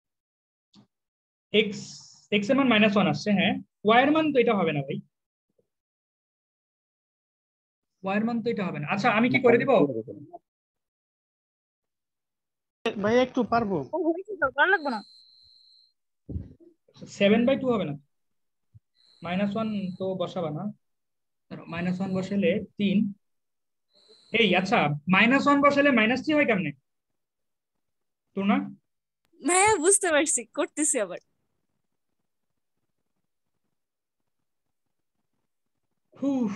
এক্স এক্স এর মান -1 আসছে। হ্যাঁ, ওয়াই এর মান তো এটা হবে না ভাই, ওয়াই এর মান তো এটা হবে না। আচ্ছা, আমি কি করে দিব? ভাই একটু পারবো। ও হয়েছে তো, ভালো লাগবে না। 7/2 হবে না, -1 তো বসাবা না, -1 বসালে 3। এই আচ্ছা, -1 বসালে -3 হয় কেমনে তো? না, ভাইয়া বুঝতে পারছি, করতেছি আবার। হুফ,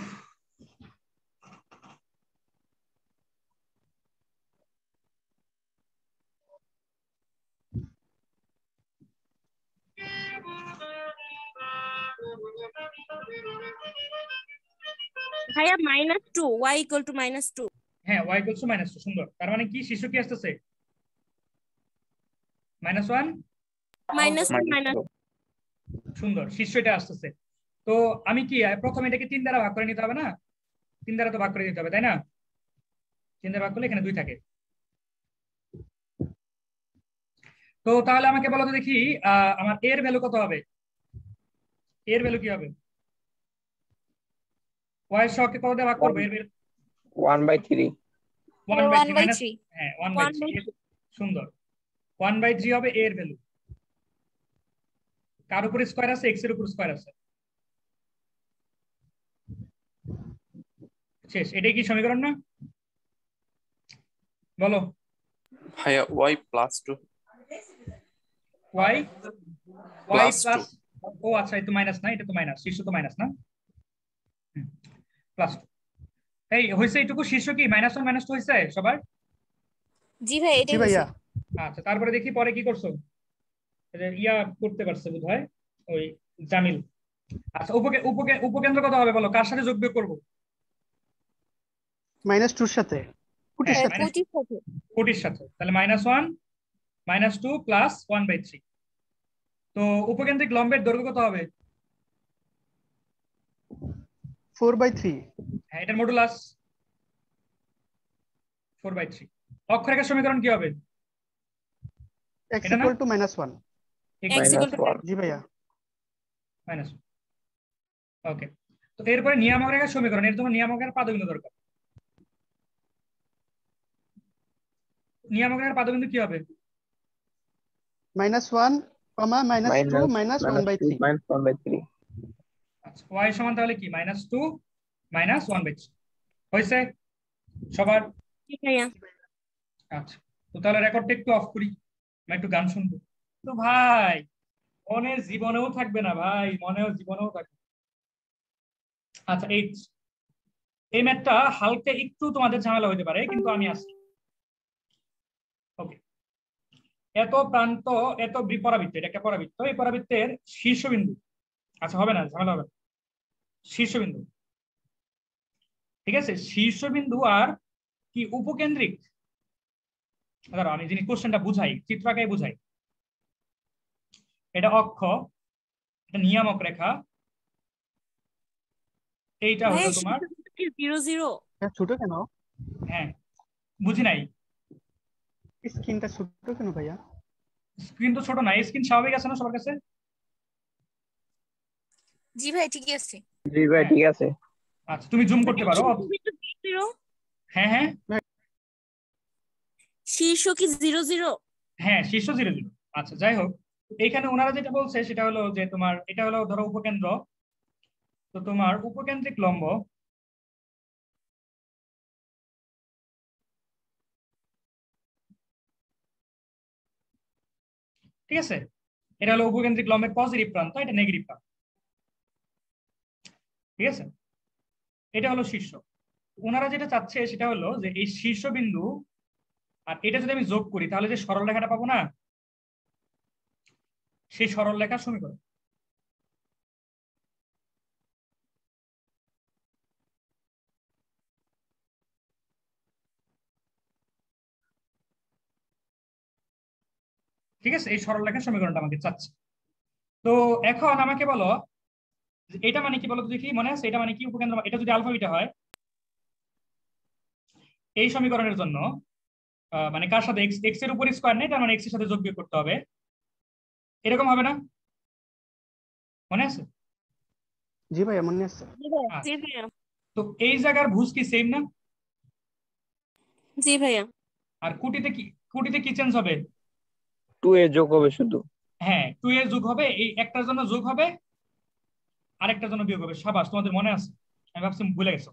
ভাইয়া -2, y = -2। হ্যাঁ, y = -2, সুন্দর। তার মানে কি শীর্ষ কি আসতেছে? -1 -1 সুন্দর, শীর্ষ এটা আসতেছে। তো আমি কি প্রথমে এটাকে 3 দ্বারা ভাগ করে নিতে হবে না? 3 দ্বারা তো ভাগ করে দিতে হবে, তাই না? 3 দ্বারা ভাগ করলে এখানে 2 থাকে। তো তাহলে আমাকে বলো তো দেখি, আমার এর ভ্যালু কত হবে? এর ভ্যালু কি হবে? y এর সহগকে কত দিয়ে ভাগ করব? এর ভ্যালু 1/3। 1/3। হ্যাঁ, 1/3, সুন্দর। 1/3 হবে এর ভ্যালু। কার উপর স্কয়ার আছে? x এর উপর স্কয়ার আছে। শেষ। এটাই কি সমীকরণ না? বলো। ভাইয়া y +2। y +2। প্লাস, ও আচ্ছা, এই তো মাইনাস না, এটা তো মাইনাস, শীর্ষ তো মাইনাস না, +2। এই হইছে এইটুকু, শীর্ষ কি -1 -2 হইছে সবার? জি ভাই, এটাই জি ভাইয়া। হয়েছে। আচ্ছা, তারপরে দেখি পরে কি করছো। ইয়া করতে পারছে বোধহয় ওই জামিল। আচ্ছা, উপকেন্দ্র কত হবে বলো, কার সাথে যোগ বিয়োগ করবো? -2 সাথে, কুটির হ্যাঁ, সাথে। কোটির সাথে। তাহলে -1 -2 + 1/3। তো উপকেন্দ্রিক লম্বের দৈর্ঘ্য কত হবে? 4/3। হ্যাঁ, এটার মডুলাস 4/3। অক্ষরেখার সমীকরণ কি হবে? x = -1। x = জি ভাইয়া। -1। ওকে, তো এরপরে নিয়ামক রেখার সমীকরণ, এর জন্য নিয়ামক রেখার পাদবিন্দু দরকার। নিয়ামক রেখার পাদবিন্দু কি হবে? -1, -2 -1/3। আচ্ছা, y সমান তাহলে কি? -2 -1/3 হয়েছে সবার? ঠিক ভাইয়া। আচ্ছা, তো তাহলে রেকর্ডটা একটু অফ করি, আমি একটু গান শুনবো। কিন্তু ভাই মনে জীবনেও থাকবে না ভাই, মনেও জীবনেও থাকবে। আচ্ছা এই ম্যাথটা হালকা একটু তোমাদের ঝামেলা হতে পারে, কিন্তু আমি আসি। ওকে, এত প্রান্ত এত পরাবৃত্ত, এটা একটা পরাবৃত্ত, এই পরাবৃত্তের শীর্ষবিন্দু, আচ্ছা হবে না, ঝামেলা হবে না, শীর্ষবিন্দু, ঠিক আছে, শীর্ষবিন্দু আর কি উপকেন্দ্রিক, ধরো আমি যিনি কোশ্চেনটা বুঝাই, চিত্র আঁকায় বুঝাই, এটা অক্ষ, এটা নিয়ামক রেখা, এইটা হলো তোমার 0 0। ছোট কেন? হ্যাঁ বুঝি নাই, স্ক্রিনটা ছোট কেন ভাইয়া? স্ক্রিন তো ছোট না, স্ক্রিন স্বাভাবিক আছে না সবার কাছে? জি ভাই ঠিকই আছে। জি ভাই ঠিক আছে। আচ্ছা তুমি জুম করতে পারো। হ্যাঁ হ্যাঁ শীর্ষ কি 0 0? হ্যাঁ শীর্ষ 0 0। আচ্ছা যাই হোক, এইখানে ওনারা যেটা বলছে সেটা হলো যে তোমার এটা হলো ধরো উপকেন্দ্র, তো তোমার উপকেন্দ্রিক লম্ব ঠিক আছে, এটা হলো উপকেন্দ্রিক লম্বের পজিটিভ প্রান্ত, এটা নেগেটিভ প্রান্ত, ঠিক আছে, এটা হলো শীর্ষ। ওনারা যেটা চাচ্ছে সেটা হলো যে এই শীর্ষবিন্দু আর এটা যদি আমি যোগ করি তাহলে যে সরল রেখাটা পাবো না, সেই সরল রেখার সমীকরণ। ঠিক আছে, এই সরল রেখার সমীকরণটা আমাকে চাচ্ছে। তো এখন আমাকে বলো এটা মানে কি বলো তো দেখি, মনে আছে এটা মানে কি উপকেন্দ্র, এটা যদি আলফা বিটা হয় এই সমীকরণের জন্য মানে কার সাথে এক্স এর উপর স্কয়ার নেই, তার মানে এক্স এর সাথে যোগ বিয়োগ করতে হবে, এরকম হবে না? মনে আছে? জি ভাইয়া মনে আছে। জি ভাইয়া। তো এই জায়গার ভুজ কি সেম না? জি ভাইয়া। আর কুটিতে কি চেঞ্জ হবে? 2 এ যোগ হবে শুধু। হ্যাঁ 2 এর যোগ হবে, এই একটার জন্য যোগ হবে আরেকটার জন্য বিয়োগ হবে। সাবাস, তোমাদের মনে আছে, আমি ভাবছি ভুলে গেছো।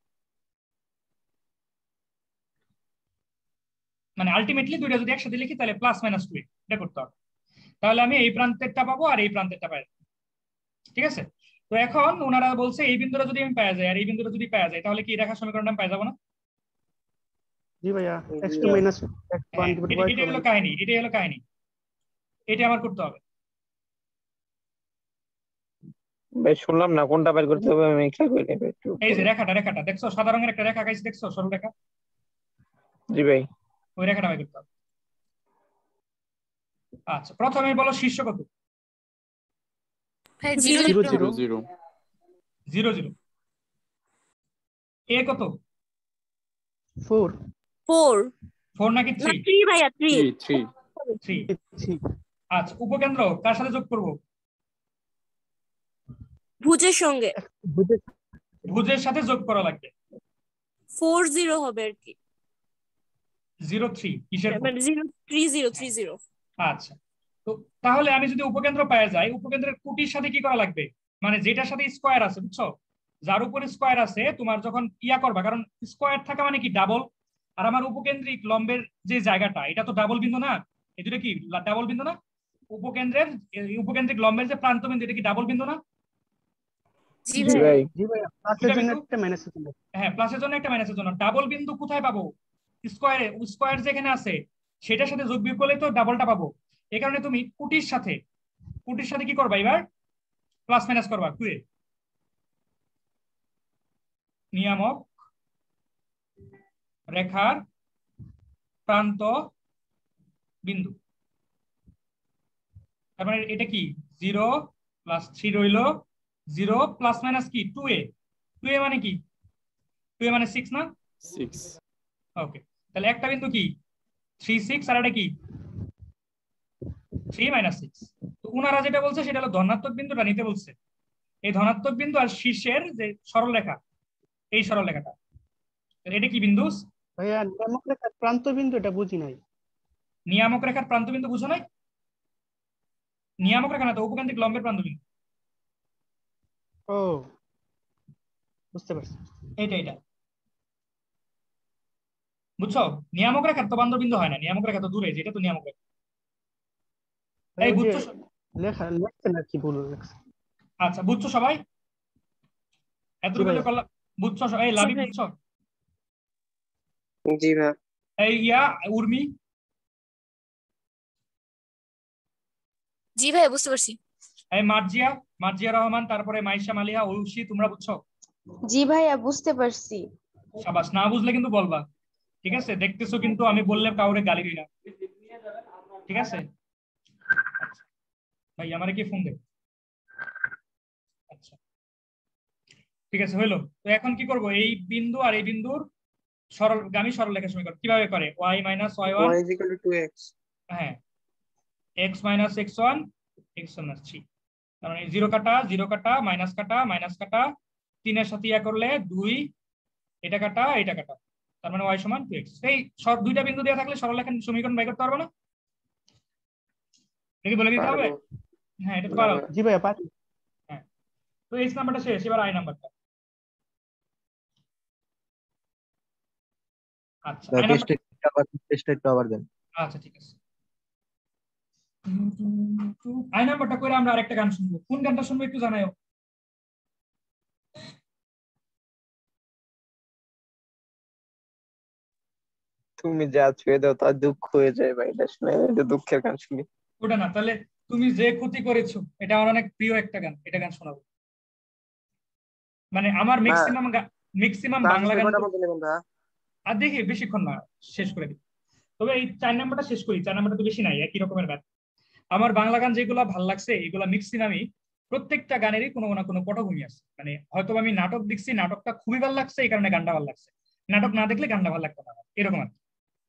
মানে আলটিমেটলি দুইটা যদি একসাথে লিখি তাহলে প্লাস মাইনাস 2 এটা করতে হবে, তাহলে আমি এই প্রান্তেরটা পাবো আর এই প্রান্তেরটা পাই, ঠিক আছে। তো এখন ওনারা বলছে এই বিন্দুটা যদি আমি পাওয়া যায় আর এই বিন্দুটা যদি পাওয়া যায় তাহলে কি রেখার সমীকরণটা আমি পাই যাবো না? জি ভাইয়া x2 - x1 এটাই হলো কাহিনী, এটাই হলো কাহিনী, এটা আমার করতে হবে। ভাই শুনলাম না কোনটা বের করতে হবে, আমি খেয়াল করি নাই একটু। এই যে রেখাটা দেখছো, সাদা রঙের একটা রেখা আঁকাইছি, দেখছো সরল রেখা? জি ভাই। ওই রেখাটা বের করতে হবে। আচ্ছা প্রথমে বলো শীর্ষ কত? ভাই 0 0 0 0 0 0। এ কত? 4 4 4 নাকি না 3? 3 ভাইয়া 3 3। আচ্ছা উপকেন্দ্র কার সাথে যোগ করব? ভুজের সঙ্গে। ভুজের সাথে যোগ করা লাগবে। 4 0 হবে আর কি। 0 3 কিসের? মানে 0 3 0 3 0। আচ্ছা তো তাহলে আমি যদি উপকেন্দ্র পাওয়া যায়, উপকেন্দ্রের কুটির সাথে কি করা লাগবে, মানে যেটার সাথে স্কয়ার আছে, বুঝছো, যার উপরে স্কয়ার আছে তোমার যখন ইয়া করবা, কারণ স্কয়ার থাকা মানে কি ডাবল, আর আমার উপকেন্দ্রিক লম্বের যে জায়গাটা এটা তো ডাবল বিন্দু না, এই দুটো কি ডাবল বিন্দু না? উপকেন্দ্রিক লম্বের যে প্রান্ত বিন্দু এটা কি ডাবল বিন্দু না? জি জি ভাই। ভাই। জি ভাইয়া প্লাসের জন্য একটা মাইনাসের জন্য। হ্যাঁ প্লাসের জন্য একটা মাইনাসের জন্য। ডাবল বিন্দু কোথায় পাবো? স্কয়ার যেখানে আছে সেটার সাথে যোগ বিয়োগ করলে তো ডাবলটা পাবো। এই কারণে তুমি কুটির সাথে কি করবা এবার? প্লাস মাইনাস করবা 2 এ। নিয়ামক রেখার প্রান্ত বিন্দু, তার মানে এটা কি 0 প্লাস 3 রইল, 0 প্লাস মাইনাস কি 2 এ। 2 এ মানে কি? 2 এ মানে 6 না? 6। ওকে, তাহলে একটা বিন্দু কি 3 6 আর এটা কি 3 - 6। তো ওনারা যেটা বলছে সেটা হলো ধনাত্মক বিন্দুটা নিতে বলছে, এই ধনাত্মক বিন্দু আর শীর্ষের যে সরল রেখা, এই সরল রেখাটা, এটা কি বিন্দু? ভাইয়া নিয়ামক রেখার প্রান্ত বিন্দু এটা বুঝি নাই। নিয়ামক রেখার প্রান্ত বিন্দু বুঝো নাই? নিয়ামক রেখা না তো, উপকেন্দ্রিক লম্বের প্রান্ত বিন্দু। ও বুঝতে পারছি। এটা বুঝছো, নিয়ামক রেখার তো প্রান্ত বিন্দু হয় না, নিয়ামক রেখা তো দূরে, যেটা তো নিয়ামক রেখা। এই ওই যে বুঝছো লেখছেন আর কি ভুল লেখছেন। আচ্ছা বুঝছো সবাই জি এতটুকু ভাইয়া। করলাম বুঝছো এই লাভি বুঝছো জি ভাই এই ইয়া উর্মি জি ভাইয়া বুঝতে পারছি। এই মার্জিয়া মার্জিয়া রহমান তারপরে মাইশা মালিহা ঐশী তোমরা বুঝছো জি ভাইয়া বুঝতে পারছি। শাবাশ না বুঝলে কিন্তু বলবা ঠিক আছে দেখতেছো কিন্তু আমি বললে কাউরে গালি দিই না ঠিক আছে আচ্ছা ভাই আমারে কি ফোন দে আচ্ছা ঠিক আছে হইলো তো এখন কি করব এই বিন্দু আর এই বিন্দুর সরলগামী সরলরেখা সমীকরণ কিভাবে করে y - y1 y = 2x হ্যাঁ x - x1 x - 3 তার মানে 0 কাটা 0 কাটা মাইনাস কাটা 3 এর সাথে ইয়া করলে 2 এটা কাটা তার মানে y = 2x এই সব দুইটা বিন্দু দেওয়া থাকলে সরলরেখার সমীকরণ বের করতে পারবো না দেখি বলে দিতে হবে পারবো হ্যাঁ এটা তো না পারো ভাই জি ভাইয়া পারি। হ্যাঁ তো x নাম্বারটা শেষ এবার i নাম্বারটা আচ্ছা i নাম্বার টেস্টটা একটু আবার দেন। আচ্ছা ঠিক আছে i নাম্বারটা করে আমরা আরেকটা গান শুনবো কোন গানটা শুনবো একটু জানাও তুমি যা ছুঁয়ে দাও তার দুঃখ হয়ে যায় ভাই এটা শুনে এটা দুঃখের গান শুনি ওটা না তাহলে তুমি যে ক্ষতি করেছো এটা আমার অনেক প্রিয় একটা গান এটা গান শোনাবো মানে আমার না ম্যাক্সিমাম গান বাংলা হতে গান কটা পর্যন্ত নেবেন ভাই আর দেখি বেশিক্ষণ না শেষ করে দিই তবে এই 4 নাম্বারটা শেষ করি 4 নাম্বারটা তো বেশি নাই একই রকমের গান আমার বাংলা গান যেগুলো ভাল লাগছে এগুলা ম্যাক্সিমামই প্রত্যেকটা গানেরই কোনো না কোনো পটভূমি আছে মানে হয়তো আমি নাটক দেখছি নাটকটা খুবই ভালো লাগছে এই কারণে গানটা ভালো লাগছে নাটক না দেখলে গানটা ভালো লাগতো না এরকম আর কি।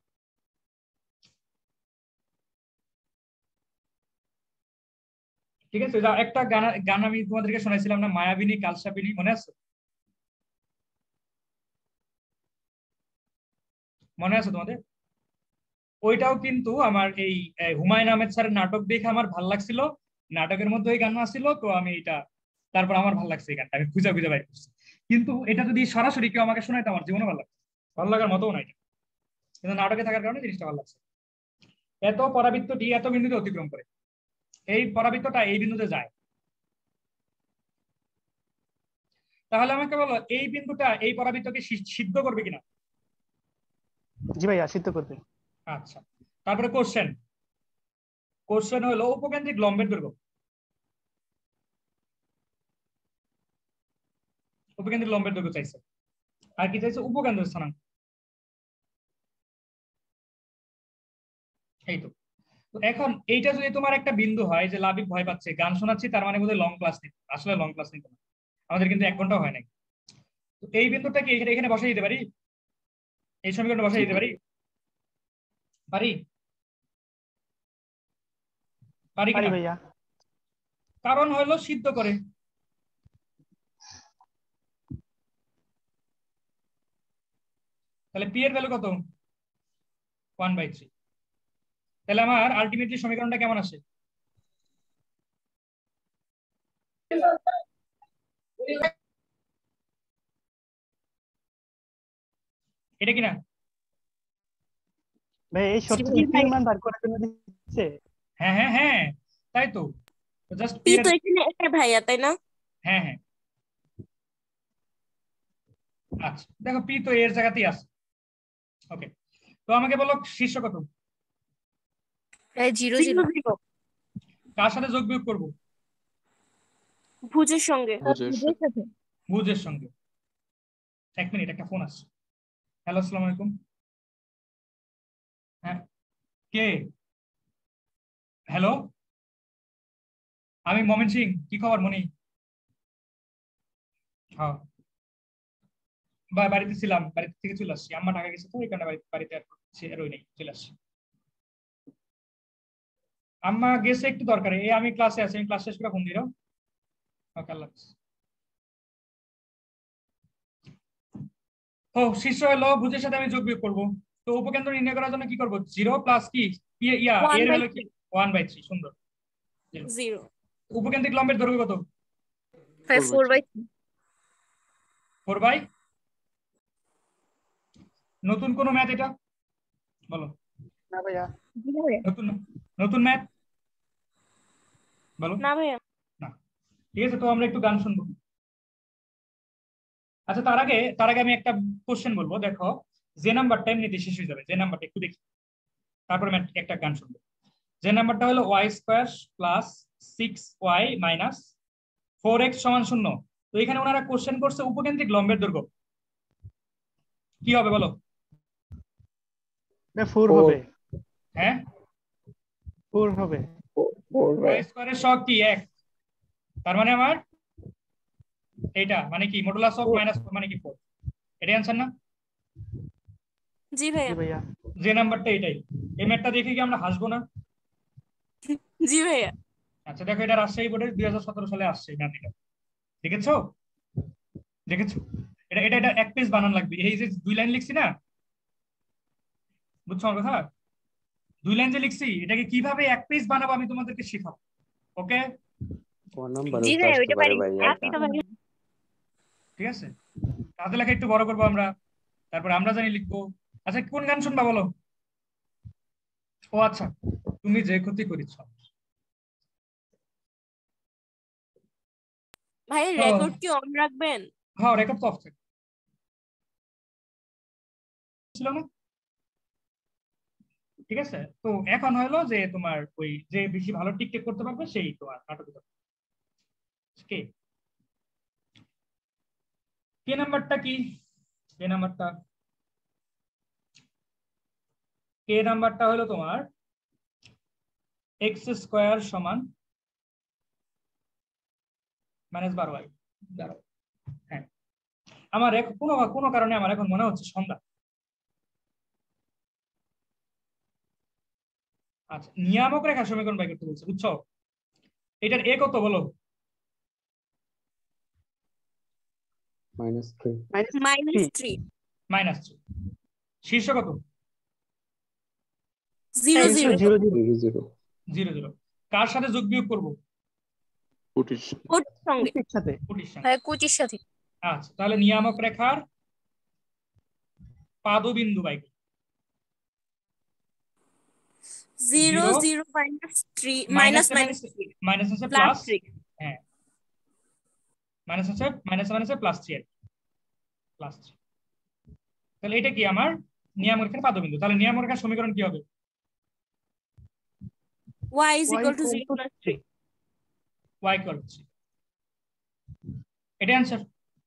ঠিক আছে একটা গান গান আমি তোমাদেরকে শোনাইছিলাম না মায়াবিনী কালসাপিনী মনে আছে তোমাদের ওইটাও কিন্তু আমার এই হুমায়ুন আহমেদ স্যারের নাটক দেখে আমার ভাল লাগছিল নাটকের মধ্যে ওই গান আসছিল তো আমি এটা তারপর আমার ভাল লাগছে এই গানটা আমি খুঁজে বাইর করছি কিন্তু এটা যদি সরাসরি কেউ আমাকে শোনায় তো আমার জীবনে ভালো লাগছে ভালো লাগার মতো না এটা কিন্তু নাটকে থাকার কারণে জিনিসটা ভালো লাগছে এত পরাবৃত্তটি এত বিন্দুতে অতিক্রম করে এই পরাবৃত্তটা এই বিন্দুতে যায় তাহলে আমাকে বলো এই বিন্দুটা এই পরাবৃত্তকে সিদ্ধ করবে কিনা জি ভাইয়া সিদ্ধ করবে। আচ্ছা তারপরে কোশ্চেন হলো উপকেন্দ্রিক লম্বের দৈর্ঘ্য উপকেন্দ্রিক লম্বের দৈর্ঘ্য চাইছে আর কি চাইছে উপকেন্দ্রের স্থানাঙ্ক এই তো এখন এইটা যদি তোমার একটা বিন্দু হয় যে লাবিব ভয় পাচ্ছে গান শোনাচ্ছি তার মানে বোধহয় লং ক্লাস নিতে আসলে লং ক্লাস নিতে না আমাদের কিন্তু 1 ঘন্টা হয় নাই তো এই বিন্দুটা কি এখানে বসাই দিতে পারি এই সমীকরণে বসাই দিতে পারি পারি কিনা ভাইয়া কারণ হলো সিদ্ধ করে তাহলে পি এর ভ্যালু কত 1/3 তাহলে আমার আলটিমেটলি সমীকরণটা কেমন আসে এটা কিনা ভাই এই শর্ত কি পি এর মান বার করার জন্য দিচ্ছে হ্যাঁ হ্যাঁ হ্যাঁ তাই তো জাস্ট পি তো এখানে একটা ভাইয়া তাই না হ্যাঁ হ্যাঁ আচ্ছা দেখো পি তো এর জায়গাতেই আছে ওকে তো আমাকে বলো শীর্ষ কত 0 0 কার সাথে যোগ বিয়োগ করব ভুজের সঙ্গে ভুজের সঙ্গে 1 মিনিট একটা ফোন আসছে হ্যালো আসসালামু আলাইকুম হ্যাঁ কে হ্যালো আমি মমিন সিং কি খবর মনি হ্যাঁ বাড়িতে ছিলাম বাড়িতে থেকে চলে আসছি আম্মা ঢাকা গেছে তো এই কারণে বাড়িতে আর ওই নেই চলে আসছি আম্মা গেছে একটু দরকারে এই আমি ক্লাসে আছি আমি ক্লাস শেষ করে ফোন দিও ওকে আল্লাহ হাফেজ ও শীর্ষ হলো ভুজের সাথে আমি যোগ বিয়োগ করবো তো উপকেন্দ্র নির্ণয় করার জন্য কি করবো 0 প্লাস কি এর হলো কি 1/3 সুন্দর 0 উপকেন্দ্রিক লম্বের দৈর্ঘ্য কত 4/3 নতুন কোন ম্যাথ এটা বলো না ভাইয়া নতুন ম্যাথ বলো। না ভাইয়া। না, ঠিক আছে। তো আমরা একটু গান শুনবো। আচ্ছা, তার আগে আমি একটা কোশ্চেন বলবো। দেখো, যে নাম্বারটা এমনিতে শেষ হয়ে যাবে, যে নাম্বারটা একটু দেখি, তারপরে আমি একটা গান শুনবো। যে নাম্বারটা হলো y² plus 6y minus 4x সমান 0। তো এখানে ওনারা কোশ্চেন করছে উপকেন্দ্রিক লম্বের দৈর্ঘ্য কি হবে বলো? 4 হবে। হ্যাঁ, 4 হবে। y² এর সহগ কি 1, তার মানে আমার এটা মানে কি মডুলাস অফ মাইনাস মানে কি 4। এটাই आंसर না? জি ভাইয়া। জি ভাইয়া। যে নাম্বারটা এটাই। এই ম্যাথটা দেখে কি আমরা হাসবো না? জি ভাইয়া। আচ্ছা দেখো, এটা রাজশাহী বোর্ডের 2017 সালে আসছে এই ম্যাথটা। দেখেছো? দেখেছো? এটা এটা এটা এক পেজ বানান লাগবে। এই যে 2 লাইন লিখছি না, বুঝছো আমার কথা? 2 লাইন যে লিখছি, এটাকে কিভাবে এক পেজ বানাবো আমি তোমাদেরকে শেখাবো। ওকে? জি ভাইয়া, ওইটা পারি। আচ্ছা ভাইয়া। ঠিক আছে, হাতে লেখা একটু বড় করবো আমরা, তারপর আমরা জানি লিখবো। আচ্ছা, কোন গান শুনবা বলো? ও আচ্ছা, তুমি যে ক্ষতি করেছ। ভাই রেকর্ড কি অন রাখবেন? হ্যাঁ, রেকর্ড তো অফ থাকে ছিল না? ঠিক আছে। তো এখন হলো যে তোমার ওই যে বেশি ভালো টিকটক করতে পারবে সেই তোমার নাটক কে কে নাম্বারটা কি? কে নাম্বারটা হলো তোমার x² সমান -12y। হ্যাঁ, আমার কোনো কারণে আমার এখন মনে হচ্ছে সন্ধ্যা। আচ্ছা, নিয়ামক রেখা সমীকরণ বাই করতে বলছে, বুঝছো? এটার এ কত বলো? -3 -3। শীর্ষ কত? 0 0 0 0। কার সাথে যোগ বিয়োগ করব? কুটির সঙ্গে। সাথে। হ্যাঁ কুটির সাথে। আচ্ছা, তাহলে নিয়ামক রেখার পাদবিন্দু বাই 0 0 -3 মাইনাস মাইনাস আছে প্লাস। হ্যাঁ, মাইনাস আছে প্লাস 3 প্লাস 3। তাহলে এটা কি আমার নিয়ামক রেখার পাদবিন্দু। তাহলে নিয়ামক রেখার সমীকরণ কি হবে? y = 0 + 3। y = 3। এটা आंसर।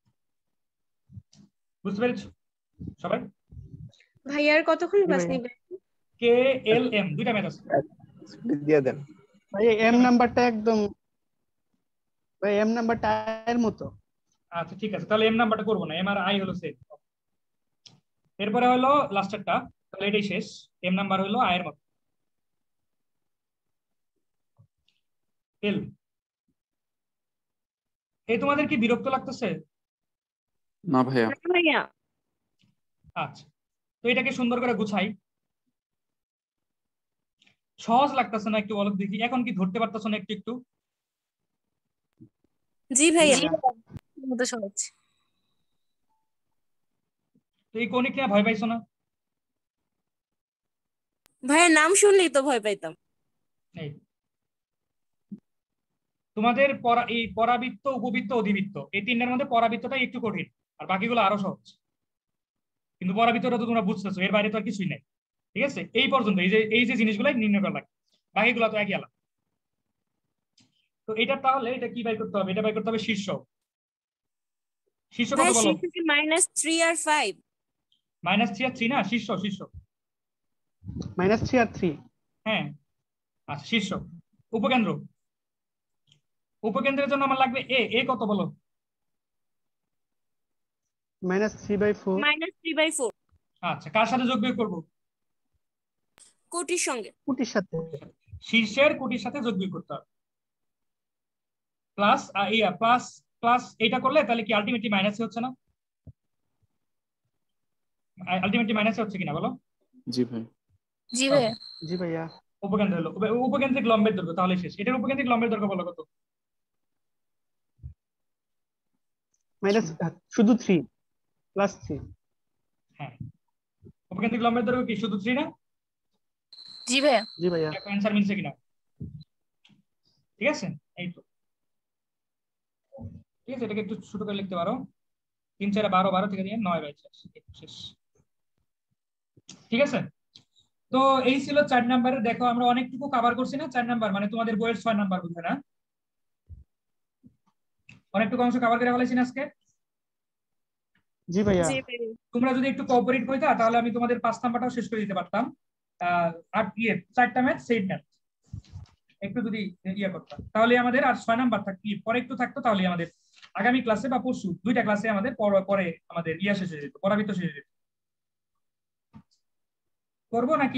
বুঝতে পেরেছো সবাই? ভাইয়ার কতক্ষণ ক্লাস নিবে? কে এল এম দুইটা ম্যাথ আছে, দিয়ে দেন ভাই। এম নাম্বারটা একদম ভাই, এম নাম্বারটা এর মতো। আচ্ছা ঠিক আছে, তাহলে এম নাম্বারটা করবো না, এম আর আই হলো সেম। এরপরে হলো লাস্টেরটা, তাহলে এটাই শেষ। এম নাম্বার হলো আই এর মতো। এল, এই তোমাদের কি বিরক্ত লাগতেছে? না ভাইয়া। ভাইয়া। আচ্ছা, তো এটাকে সুন্দর করে গুছাই। সহজ লাগতেছে না একটু বলো দেখি? এখন কি ধরতে পারতেছ না একটু একটু? জি ভাইয়া। মতো সহজ। তো এই কণিক নিয়ে ভয় পাইছো না? ভাইয়ের নাম শুনলেই তো ভয় পাইতাম। এই তোমাদের এই পরাবৃত্ত, উপবৃত্ত, অধিবৃত্ত, এই তিনটার মধ্যে পরাবৃত্তটাই একটু কঠিন, আর বাকিগুলো আরো সহজ। কিন্তু পরাবৃত্তটা তো তোমরা বুঝতেছো, এর বাইরে তো আর কিছুই নেই। ঠিক আছে, এই পর্যন্ত এই যে জিনিসগুলাই নির্ণয় করা লাগে, বাকিগুলো তো একই আলাদা। তো এটা তাহলে এটা কি বাই করতে হবে? এটা বাই করতে হবে শীর্ষ। শীর্ষ কত বলো? শীর্ষ কি -3 আর 5? -3 আর 3 না, শীর্ষ। -3 আর 3। হ্যাঁ, আচ্ছা শীর্ষ। উপকেন্দ্রের জন্য আমার লাগবে এ কত বলো? -3/4। -3/4। আচ্ছা, কার সাথে যোগ বিয়োগ করব? কোটির সঙ্গে। কোটির সাথে। শীর্ষের কোটির সাথে যোগ বিয়োগ করতে হবে। প্লাস প্লাস এটা করলে তাহলে কি আলটিমেটলি মাইনাস হচ্ছে না? আলটিমেটলি মাইনাস হচ্ছে কিনা বলো? জি ভাই। জি ভাইয়া। জি ভাইয়া। উপকেন্দ্র হলো উপকেন্দ্রিক লম্বের দৈর্ঘ্য, তাহলে শেষ। এটার উপকেন্দ্রিক লম্বের দৈর্ঘ্য বলো কত? শুধু 3 +3। হ্যাঁ, উপকেন্দ্রিক লম্বের দৈর্ঘ্য কি শুধু 3 না? জি ভাইয়া। জি ভাইয়া। অ্যান্সার মিলছে কিনা? ঠিক আছে, এই তো ঠিক আছে, এটাকে একটু ছোট করে লিখতে পারো। 3 4 12, 12 থেকে নিয়ে 9 বাই 4 শেষ। ঠিক আছে, তো এই ছিল 4 নাম্বারে। দেখো আমরা অনেকটুকু কভার করছি না 4 নাম্বার, মানে তোমাদের বইয়ের 6 নাম্বার বুঝবে না, অনেকটুকু অংশ কভার করে ফেলেছি না আজকে। জি ভাইয়া। তোমরা যদি একটু কোঅপারেট করতা তাহলে আমি তোমাদের 5 নাম্বারটাও শেষ করে দিতে পারতাম। আর 4টা ম্যাথ, সেট ম্যাথ একটু যদি করতাম তাহলে আমাদের আর 6 নাম্বার থাকতো, পরে একটু থাকতো, তাহলে আমাদের আগামী ক্লাসে বা পরশু 2টা ক্লাসে আমাদের পরে আমাদের শেষ হয়ে যেত, পড়াবি তো শেষ হয়ে যেত। করবো নাকি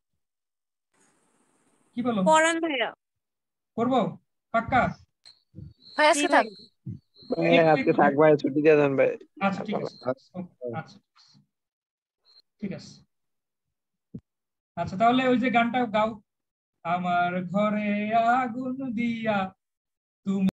কি বলো? পড়ান ভাইয়া। করবো পাক্কা? ভাই আজকে থাক। আজকে থাক ভাই, ছুটি দিয়ে দেন ভাই। আচ্ছা ঠিক আছে, আচ্ছা ঠিক আছে। আচ্ছা তাহলে ওই যে গানটা গাও, আমার ঘরে আগুন দিয়া তুমি